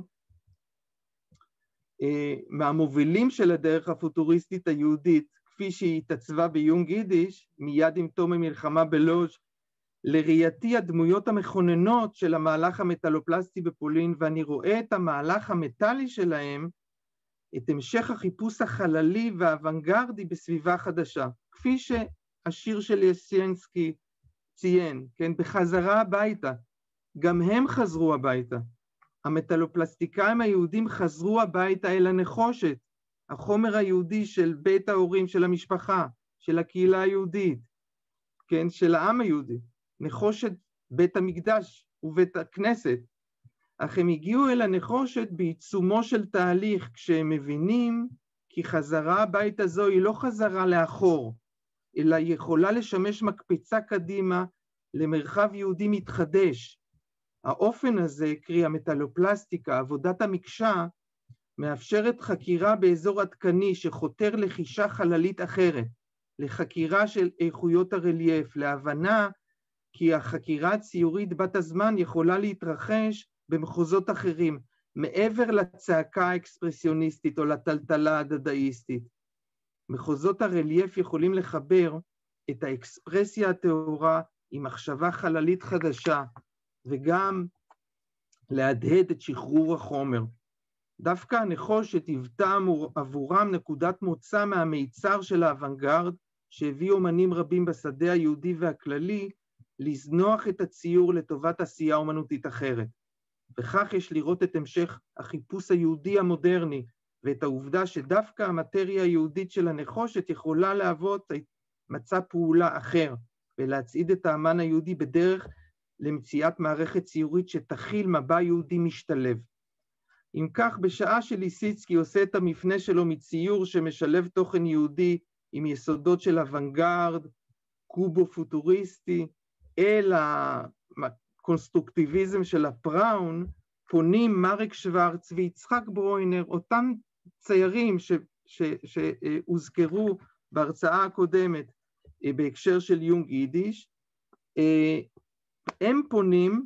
מהמובילים של הדרך הפוטוריסטית היהודית, כפי שהיא התעצבה ביונג יידיש, מיד עם תום המלחמה בלוז', לראייתי הדמויות המכוננות של המהלך המטלופלסטי בפולין, ואני רואה את המהלך המטלי שלהם, את המשך החיפוש החללי והאוונגרדי בסביבה חדשה, כפי שהשיר של יסיינסקי ציין, כן, בחזרה הביתה, גם הם חזרו הביתה. המטלופלסטיקאים היהודים חזרו הביתה אל הנחושת, החומר היהודי של בית ההורים של המשפחה, של הקהילה היהודית, כן, של העם היהודי, נחושת בית המקדש ובית הכנסת, אך הם הגיעו אל הנחושת בעיצומו של תהליך, כשהם מבינים כי חזרה הביתה זו היא לא חזרה לאחור, אלא היא יכולה לשמש מקפיצה קדימה למרחב יהודי מתחדש. האופן הזה, קרי המטלופלסטיקה, עבודת המקשה, מאפשרת חקירה באזור עדכני שחותר לחישה חללית אחרת, לחקירה של איכויות הרליף, להבנה כי החקירה הציורית בת הזמן יכולה להתרחש במחוזות אחרים, מעבר לצעקה האקספרסיוניסטית או לטלטלה הדדאיסטית. מחוזות הרליף יכולים לחבר את האקספרסיה הטהורה עם מחשבה חללית חדשה, וגם להדהד את שחרור החומר. דווקא הנחושת היוותה עבורם נקודת מוצא מהמיצר של האוונגרד, שהביא אומנים רבים בשדה היהודי והכללי, לזנוח את הציור לטובת עשייה אומנותית אחרת. וכך יש לראות את המשך החיפוש היהודי המודרני, ואת העובדה שדווקא המטריה היהודית של הנחושת יכולה להוות מצע פעולה אחר, ולהצעיד את האמן היהודי בדרך למציאת מערכת ציורית שתכיל מבע יהודי משתלב. אם כך, בשעה שליסיצקי עושה את המפנה שלו מציור שמשלב תוכן יהודי עם יסודות של אוונגרד, קובו פוטוריסטי, אל הקונסטרוקטיביזם של הפראון, פונים מריק שוורץ ויצחק ברוינר, אותם ציירים שהוזכרו בהרצאה הקודמת בהקשר של יונג יידיש, הם פונים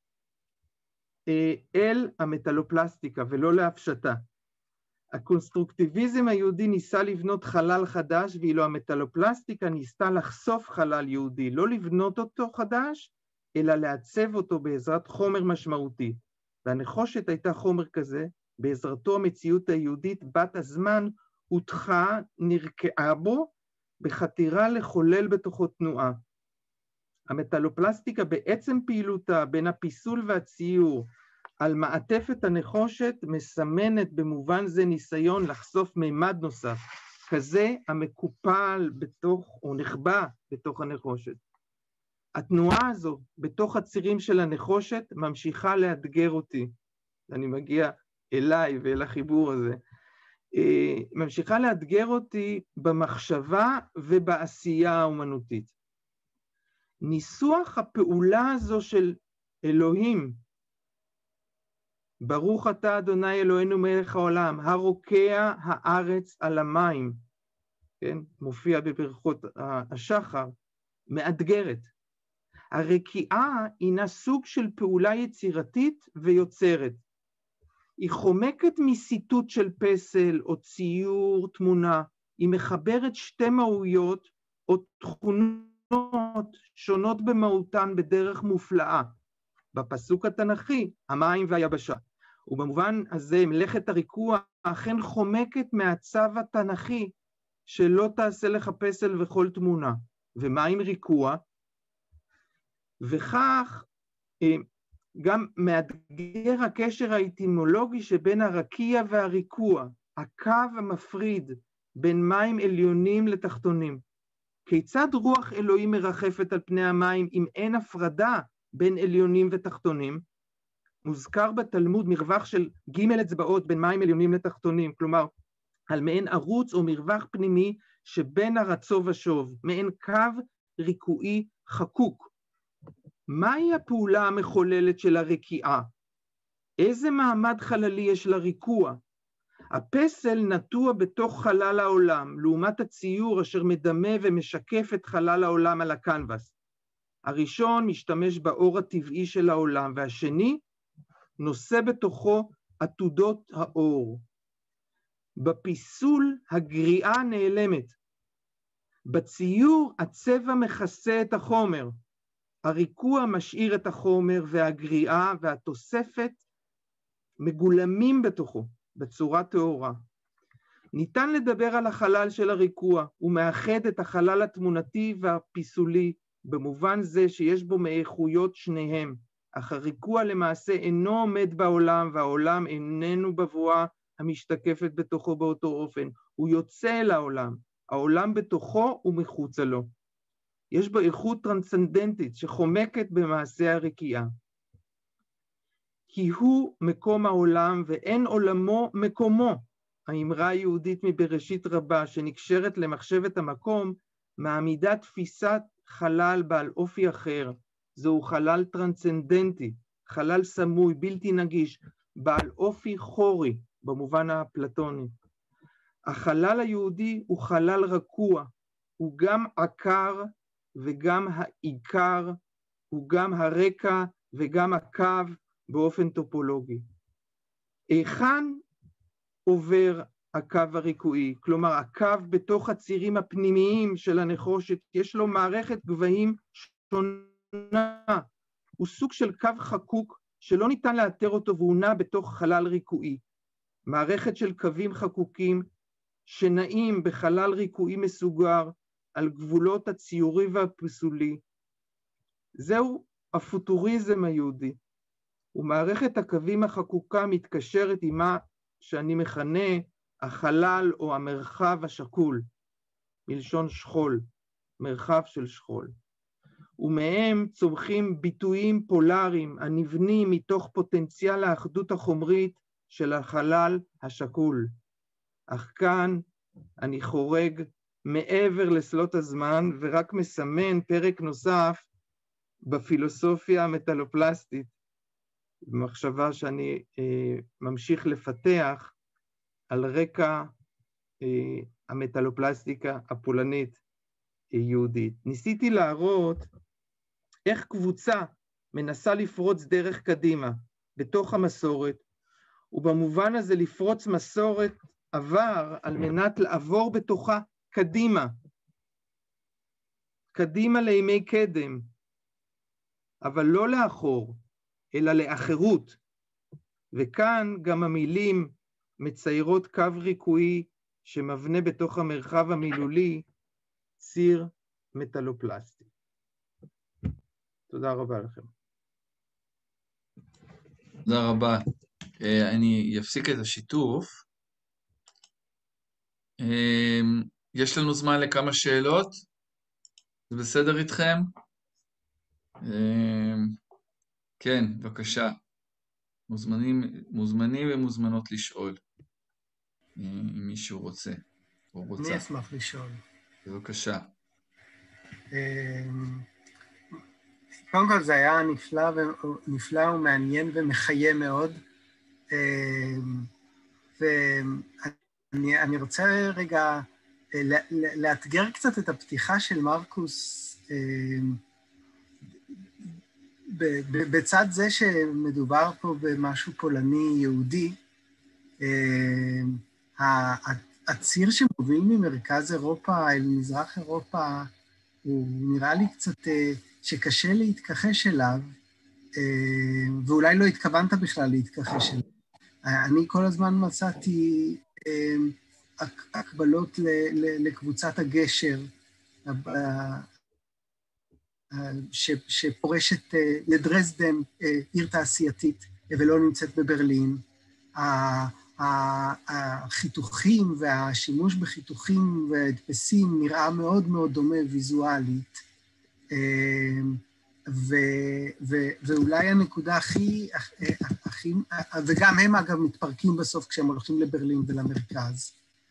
אל המטלופלסטיקה ולא להפשטה. הקונסטרוקטיביזם היהודי ניסה לבנות חלל חדש, ואילו המטלופלסטיקה ניסתה לחשוף חלל יהודי, לא לבנות אותו חדש, אלא לעצב אותו בעזרת חומר משמעותי. והנחושת הייתה חומר כזה, בעזרתו המציאות היהודית בת הזמן הותחה, נרקעה בו, בחתירה לחולל בתוכו תנועה. המטלופלסטיקה בעצם פעילותה בין הפיסול והציור על מעטפת הנחושת מסמנת במובן זה ניסיון לחשוף מימד נוסף, כזה המקופל בתוך או נחבא בתוך הנחושת. התנועה הזו בתוך הצירים של הנחושת ממשיכה לאתגר אותי, אני מגיע אליי ואל החיבור הזה, ממשיכה לאתגר אותי במחשבה ובעשייה האומנותית. ניסוח הפעולה הזו של אלוהים, ברוך אתה אדוני אלוהינו מלך העולם, הרוקע הארץ על המים, כן? מופיע בברכות השחר, מאתגרת. הרקיעה הינה סוג של פעולה יצירתית ויוצרת. היא חומקת מסיטוט של פסל או ציור תמונה, היא מחברת שתי מהויות או תכונות שונות במהותן בדרך מופלאה. בפסוק התנ"כי, המים והיבשה. ובמובן הזה מלאכת הריקוע אכן חומקת מהצו התנ"כי שלא תעשה לך פסל וכל תמונה. ומה עם ריקוע? וכך גם מאתגר הקשר האטימולוגי שבין הרקיע והריקוע, הקו המפריד בין מים עליונים לתחתונים. כיצד רוח אלוהים מרחפת על פני המים אם אין הפרדה בין עליונים ותחתונים? מוזכר בתלמוד מרווח של ג' אצבעות בין מים עליונים לתחתונים, כלומר, על מעין ערוץ או מרווח פנימי שבין הרצו ושוב, מעין קו ריקועי חקוק. מהי הפעולה המחוללת של הרקיעה? איזה מעמד חללי יש לריקוע? הפסל נטוע בתוך חלל העולם, לעומת הציור אשר מדמה ומשקף את חלל העולם על הקנבס. הראשון משתמש באור הטבעי של העולם, והשני נושא בתוכו עתודות האור. בפיסול הגריעה נעלמת. בציור הצבע מכסה את החומר. הריקוע משאיר את החומר, והגריעה והתוספת מגולמים בתוכו, בצורה טהורה. ניתן לדבר על החלל של הריקוע, הוא מאחד את החלל התמונתי והפיסולי, במובן זה שיש בו מאיכויות שניהם, אך הריקוע למעשה אינו עומד בעולם, והעולם איננו בבואה המשתקפת בתוכו באותו אופן, הוא יוצא אל העולם, העולם בתוכו ומחוצה לו. יש בו איכות טרנסצנדנטית שחומקת במעשה הרקיעה. כי הוא מקום העולם ואין עולמו מקומו. האמרה היהודית מבראשית רבה שנקשרת למחשבת המקום, מעמידה תפיסת חלל בעל אופי אחר. זהו חלל טרנסצנדנטי, חלל סמוי, בלתי נגיש, בעל אופי חורי, במובן האפלטוני. החלל היהודי הוא חלל רקוע, הוא גם עקר וגם העיקר, הוא גם הרקע וגם הקו באופן טופולוגי. היכן עובר הקו הריקועי? כלומר, הקו בתוך הצירים הפנימיים של הנחושת, יש לו מערכת גבהים שונה. הוא סוג של קו חקוק שלא ניתן לאתר אותו והוא נע בתוך חלל ריקועי. מערכת של קווים חקוקים שנעים בחלל ריקועי מסוגר על גבולות הציורי והפיסולי. זהו הפוטוריזם היהודי. ומערכת הקווים החקוקה מתקשרת עם מה שאני מכנה החלל או המרחב השקול, מלשון שכול, מרחב של שכול. ומהם צומחים ביטויים פולריים הנבנים מתוך פוטנציאל האחדות החומרית של החלל השקול. אך כאן אני חורג מעבר לסלוט הזמן ורק מסמן פרק נוסף בפילוסופיה המטלופלסטית, במחשבה שאני ממשיך לפתח על רקע המטלופלסטיקה הפולנית יהודית. ניסיתי להראות איך קבוצה מנסה לפרוץ דרך קדימה בתוך המסורת, ובמובן הזה לפרוץ מסורת עבר על מנת לעבור בתוכה קדימה, קדימה לימי קדם, אבל לא לאחור, אלא לאחרות. וכאן גם המילים מציירות קו ריקועי שמבנה בתוך המרחב המילולי ציר מטלופלסטי. תודה רבה לכם. תודה רבה. אני אפסיק את השיתוף. יש לנו זמן לכמה שאלות? זה בסדר איתכם? כן, בבקשה. מוזמנים ומוזמנות לשאול, אם מישהו רוצה או רוצה. אני אשמח לשאול. בבקשה. קודם כל זה היה נפלא ומעניין ומחיה מאוד, ואני רוצה רגע לאתגר קצת את הפתיחה של מרקוס, בצד זה שמדובר פה במשהו פולני יהודי. הציר שמוביל ממרכז אירופה אל מזרח אירופה, הוא נראה לי קצת שקשה להתכחש אליו, ואולי לא התכוונת בכלל להתכחש אליו. אני כל הזמן מצאתי הקבלות לקבוצת הגשר, שפורשת לדרזדן, עיר תעשייתית, ולא נמצאת בברלין. החיתוכים והשימוש בחיתוכים והדפסים נראה מאוד מאוד דומה ויזואלית, ואולי הנקודה הכי, וגם הם אגב מתפרקים בסוף כשהם הולכים לברלין ולמרכז,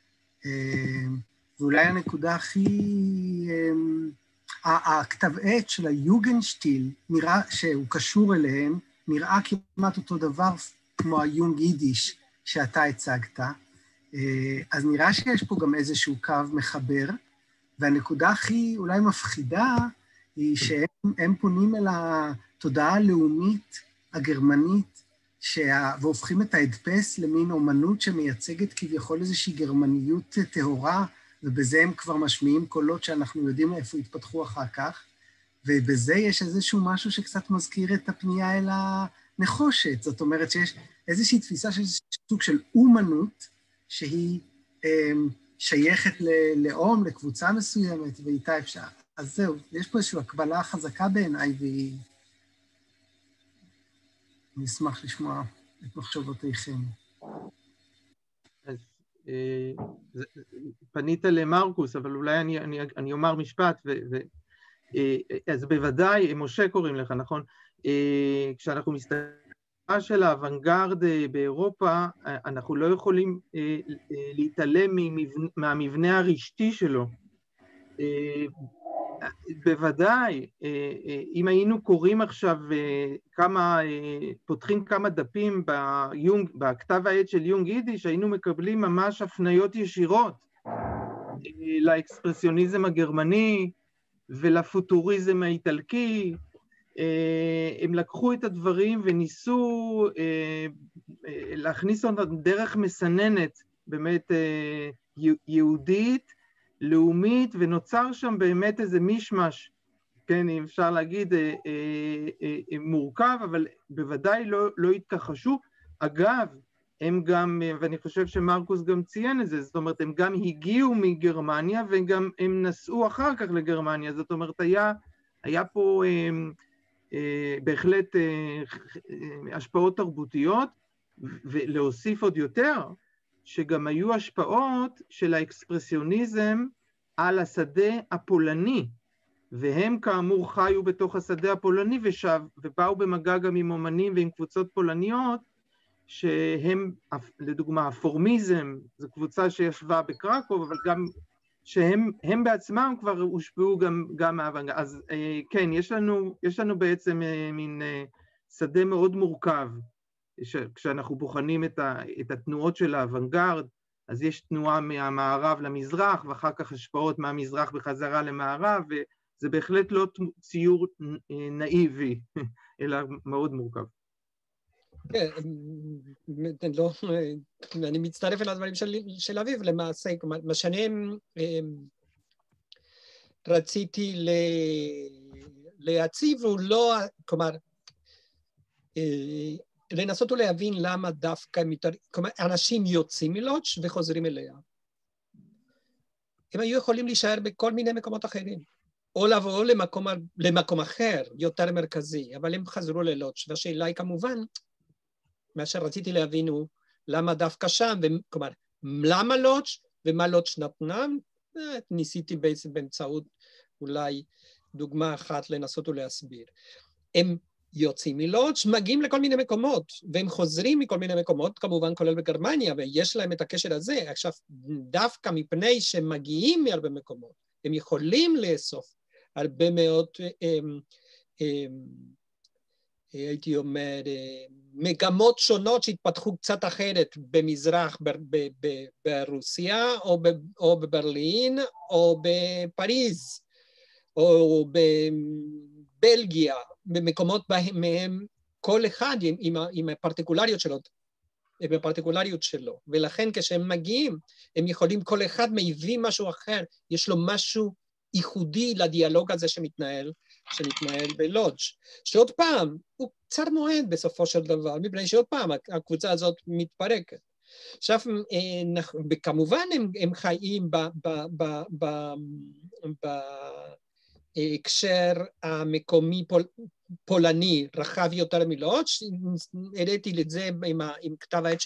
ואולי הנקודה הכי, הכתב עת של היוגנשטיל, נראה שהוא קשור אליהם, נראה כמעט אותו דבר כמו היונג יידיש שאתה הצגת, אז נראה שיש פה גם איזשהו קו מחבר, והנקודה הכי אולי מפחידה היא שהם פונים אל התודעה הלאומית הגרמנית, והופכים את ההדפס למין אומנות שמייצגת כביכול איזושהי גרמניות טהורה, ובזה הם כבר משמיעים קולות שאנחנו יודעים איפה התפתחו אחר כך, ובזה יש איזשהו משהו שקצת מזכיר את הפנייה אל הנחושת, זאת אומרת שיש איזושהי תפיסה של סוג של אומנות, שהיא שייכת ללאום, לקבוצה מסוימת, ואיתה אפשר. אז זהו, יש פה איזושהי הקבלה חזקה בעיניי, והיא... אני אשמח לשמוע את מחשבותיכם. אז פנית למרקוס, אבל אולי אני אומר משפט, אז בוודאי, משה קוראים לך, נכון? כשאנחנו מסתכלים של האוונגרד באירופה, אנחנו לא יכולים להתעלם מהמבנה הרשתי שלו. בוודאי, אם היינו קוראים עכשיו פותחים כמה דפים בכתב העת של יונג יידיש, היינו מקבלים ממש הפניות ישירות לאקספרסיוניזם הגרמני ולפוטוריזם האיטלקי. הם לקחו את הדברים וניסו להכניס אותם דרך מסננת, באמת יהודית, לאומית, ונוצר שם באמת איזה מישמש, כן, אם אפשר להגיד, מורכב, אבל בוודאי לא התכחשו. אגב, הם גם, ואני חושב שמרקוס גם ציין את זה, זאת אומרת, הם גם הגיעו מגרמניה, וגם הם נסעו אחר כך לגרמניה, זאת אומרת, היה פה בהחלט השפעות תרבותיות, ולהוסיף עוד יותר, שגם היו השפעות של האקספרסיוניזם על השדה הפולני, והם כאמור חיו בתוך השדה הפולני ובאו במגע גם עם אומנים ועם קבוצות פולניות, שהם, לדוגמה, הפורמיזם, זו קבוצה שישבה בקרקוב, אבל גם שהם בעצמם כבר הושפעו גם מהאוונגרד. אז כן, יש לנו בעצם מין שדה מאוד מורכב, כשאנחנו בוחנים את התנועות של האוונגרד, אז יש תנועה מהמערב למזרח, ואחר כך השפעות מהמזרח בחזרה למערב, וזה בהחלט לא ציור נאיבי, אלא מאוד מורכב. כן, אני מצטרף אל הדברים של אביב, למעשה, מה שאני רציתי להציב הוא לא, כלומר, לנסות ולהבין למה דווקא, כלומר, אנשים יוצאים מלודג' וחוזרים אליה. הם היו יכולים להישאר בכל מיני מקומות אחרים, או לבוא למקום אחר, יותר מרכזי, אבל הם חזרו ללודג', והשאלה היא כמובן, מה שרציתי להבין הוא למה דווקא שם, כלומר, למה לודג' ומה לודג' נתנה, ניסיתי בעצם באמצעות אולי דוגמה אחת לנסות ולהסביר. הם יוצאים מלודג', מגיעים לכל מיני מקומות, והם חוזרים מכל מיני מקומות, כמובן כולל בגרמניה, ויש להם את הקשר הזה. עכשיו, דווקא מפני שהם מגיעים מהרבה מקומות, הם יכולים לאסוף הרבה מאוד, הייתי אומר, מגמות שונות שהתפתחו קצת אחרת במזרח, ברוסיה, או בברלין, או בפריז, או בבלגיה, במקומות בהם כל אחד עם הפרטיקולריות שלו, ולכן כשהם מגיעים, הם יכולים, כל אחד מביא משהו אחר, יש לו משהו ייחודי לדיאלוג הזה שמתנהל בלודג', שעוד פעם, הוא קצר מועד בסופו של דבר, מפני שעוד פעם הקבוצה הזאת מתפרקת. עכשיו, כמובן הם חיים בהקשר המקומי פולני רחב יותר מלודג', הראיתי את זה עם כתב העת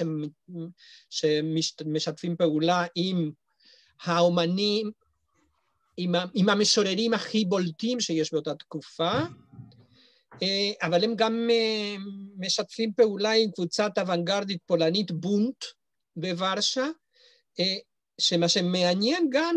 שמשתפים פעולה עם האומנים, עם המשוררים הכי בולטים שיש באותה תקופה, אבל הם גם משתפים פעולה עם קבוצת אוונגרדית פולנית בונט בוורשה, שמה שמעניין גם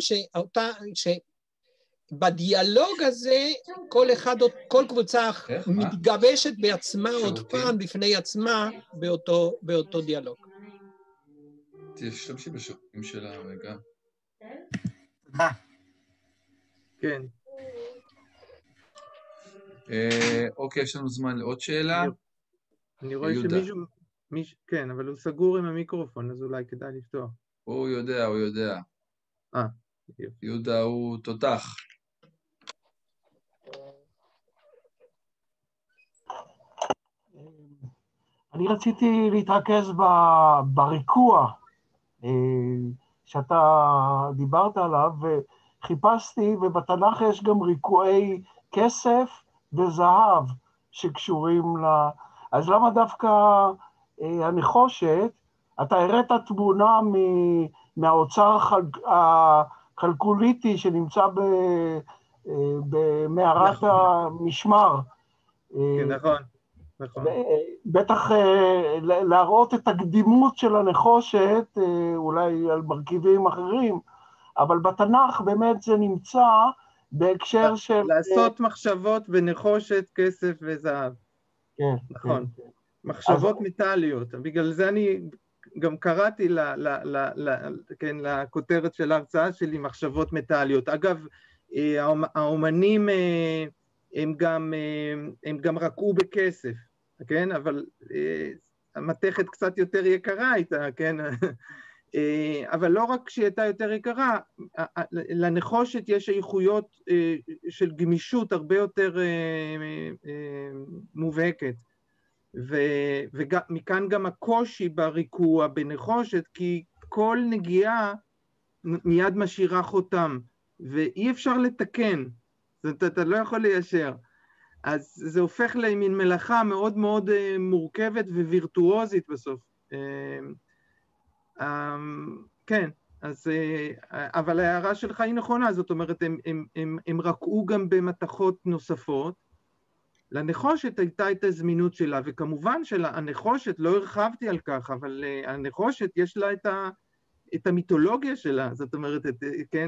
שבדיאלוג הזה כל קבוצה מתגבשת בעצמה עוד פעם בפני עצמה באותו דיאלוג. תשתמשי בשירותים שלה רגע. תודה. כן. אוקיי, יש לנו זמן לעוד שאלה. אני רואה שמישהו, כן, אבל הוא סגור עם המיקרופון, אז אולי כדאי לפתוח. הוא יודע. יהודה הוא תותח. אני רציתי להתרכז בריקוע שאתה דיברת עליו, וחיפשתי, ובתנ"ך יש גם ריקועי כסף וזהב שקשורים אז למה דווקא הנחושת? אתה הראת תמונה מהאוצר הכלקוליטי שנמצא במערת המשמר. כן, נכון. בטח להראות את הקדימות של הנחושת, אולי על מרכיבים אחרים, אבל בתנ"ך באמת זה נמצא בהקשר של... לעשות מחשבות בנחושת, כסף וזהב. כן. נכון. מחשבות מטליות. בגלל זה אני גם קראתי לכותרת של ההרצאה שלי, מחשבות מטליות. אגב, האומנים הם גם רקעו בכסף. כן, אבל המתכת קצת יותר יקרה הייתה, כן? אבל לא רק שהיא הייתה יותר יקרה, לנחושת יש איכויות של גמישות הרבה יותר מובהקת, ומכאן גם הקושי בריקוע בנחושת, כי כל נגיעה מיד משאירה חותם, ואי אפשר לתקן, זאת אומרת, אתה לא יכול ליישר. אז זה הופך למין מלאכה מאוד מאוד מורכבת ווירטואוזית בסוף. כן, אז, אבל ההערה שלך היא נכונה, זאת אומרת, הם רקעו גם במתכות נוספות. לנחושת הייתה את הזמינות שלה, וכמובן שהנחושת, לא הרחבתי על כך, אבל הנחושת יש לה את המיתולוגיה שלה, זאת אומרת, כן,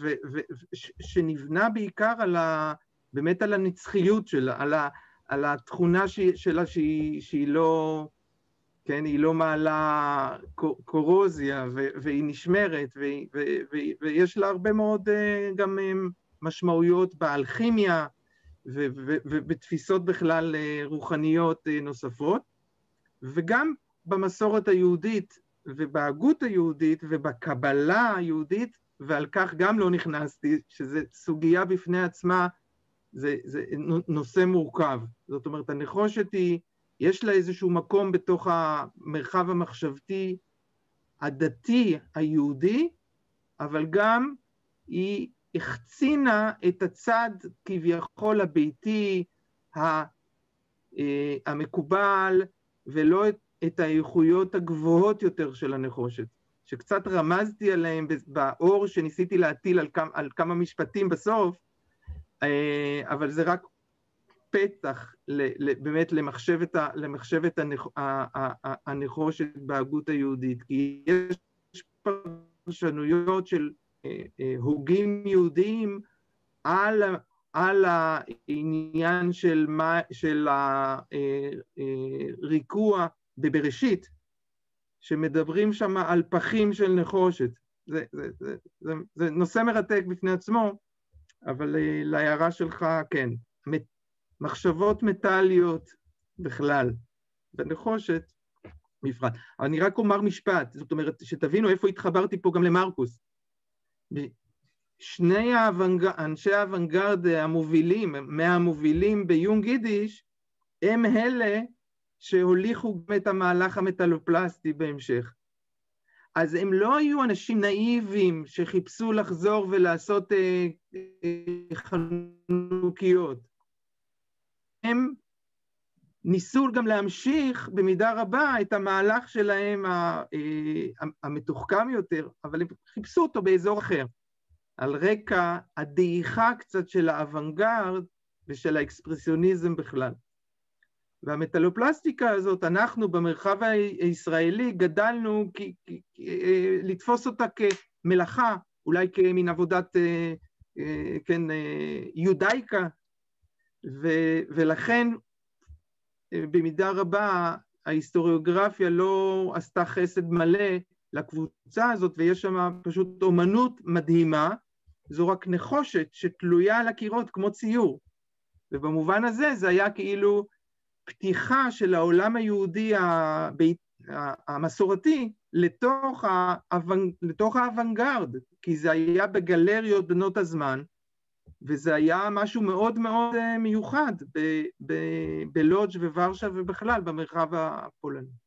שנבנה בעיקר באמת על הנצחיות שלה, על התכונה שלה שהיא לא, כן, היא לא מעלה קורוזיה, והיא נשמרת, ויש לה הרבה מאוד גם משמעויות באלכימיה, ובתפיסות בכלל רוחניות נוספות, וגם במסורת היהודית, ובהגות היהודית, ובקבלה היהודית, ועל כך גם לא נכנסתי, שזו סוגיה בפני עצמה, זה נושא מורכב. זאת אומרת, הנחושת יש לה איזשהו מקום בתוך המרחב המחשבתי הדתי היהודי, אבל גם היא החצינה את הצד כביכול הביתי המקובל, ולא את האיכויות הגבוהות יותר של הנחושת, שקצת רמזתי עליהם באור שניסיתי להטיל על כמה משפטים בסוף, אבל זה רק פתח באמת למחשבת הנחושת בהגות היהודית, כי יש פרשנויות של הוגים יהודיים על העניין של הריקוע בבראשית, שמדברים שם על פחים של נחושת. זה נושא מרתק בפני עצמו, אבל להערה שלך, כן, מחשבות מטליות בכלל, בנחושת בפרט. אבל אני רק אומר משפט, זאת אומרת, שתבינו איפה התחברתי פה גם למרקוס. שני אנשי האוונגרד המובילים, מהמובילים ביונג יידיש, הם אלה שהוליכו את המהלך המטלופלסטי בהמשך. אז הם לא היו אנשים נאיבים שחיפשו לחזור ולעשות חנוכיות. הם ניסו גם להמשיך במידה רבה את המהלך שלהם המתוחכם יותר, אבל הם חיפשו אותו באזור אחר, על רקע הדעיכה קצת של האוונגרד ושל האקספרסיוניזם בכלל. והמטלופלסטיקה הזאת, אנחנו במרחב הישראלי גדלנו לתפוס אותה כמלאכה, אולי כמין עבודת כן, יודאיקה, ולכן במידה רבה ההיסטוריוגרפיה לא עשתה חסד מלא לקבוצה הזאת, ויש שם פשוט אומנות מדהימה, זו רק נחושת שתלויה על הקירות כמו ציור. ובמובן הזה זה היה כאילו פתיחה של העולם היהודי המסורתי לתוך האוונגרד, כי זה היה בגלריות בנות הזמן, וזה היה משהו מאוד מאוד מיוחד בלודג' וורשה ובכלל במרחב הפולני.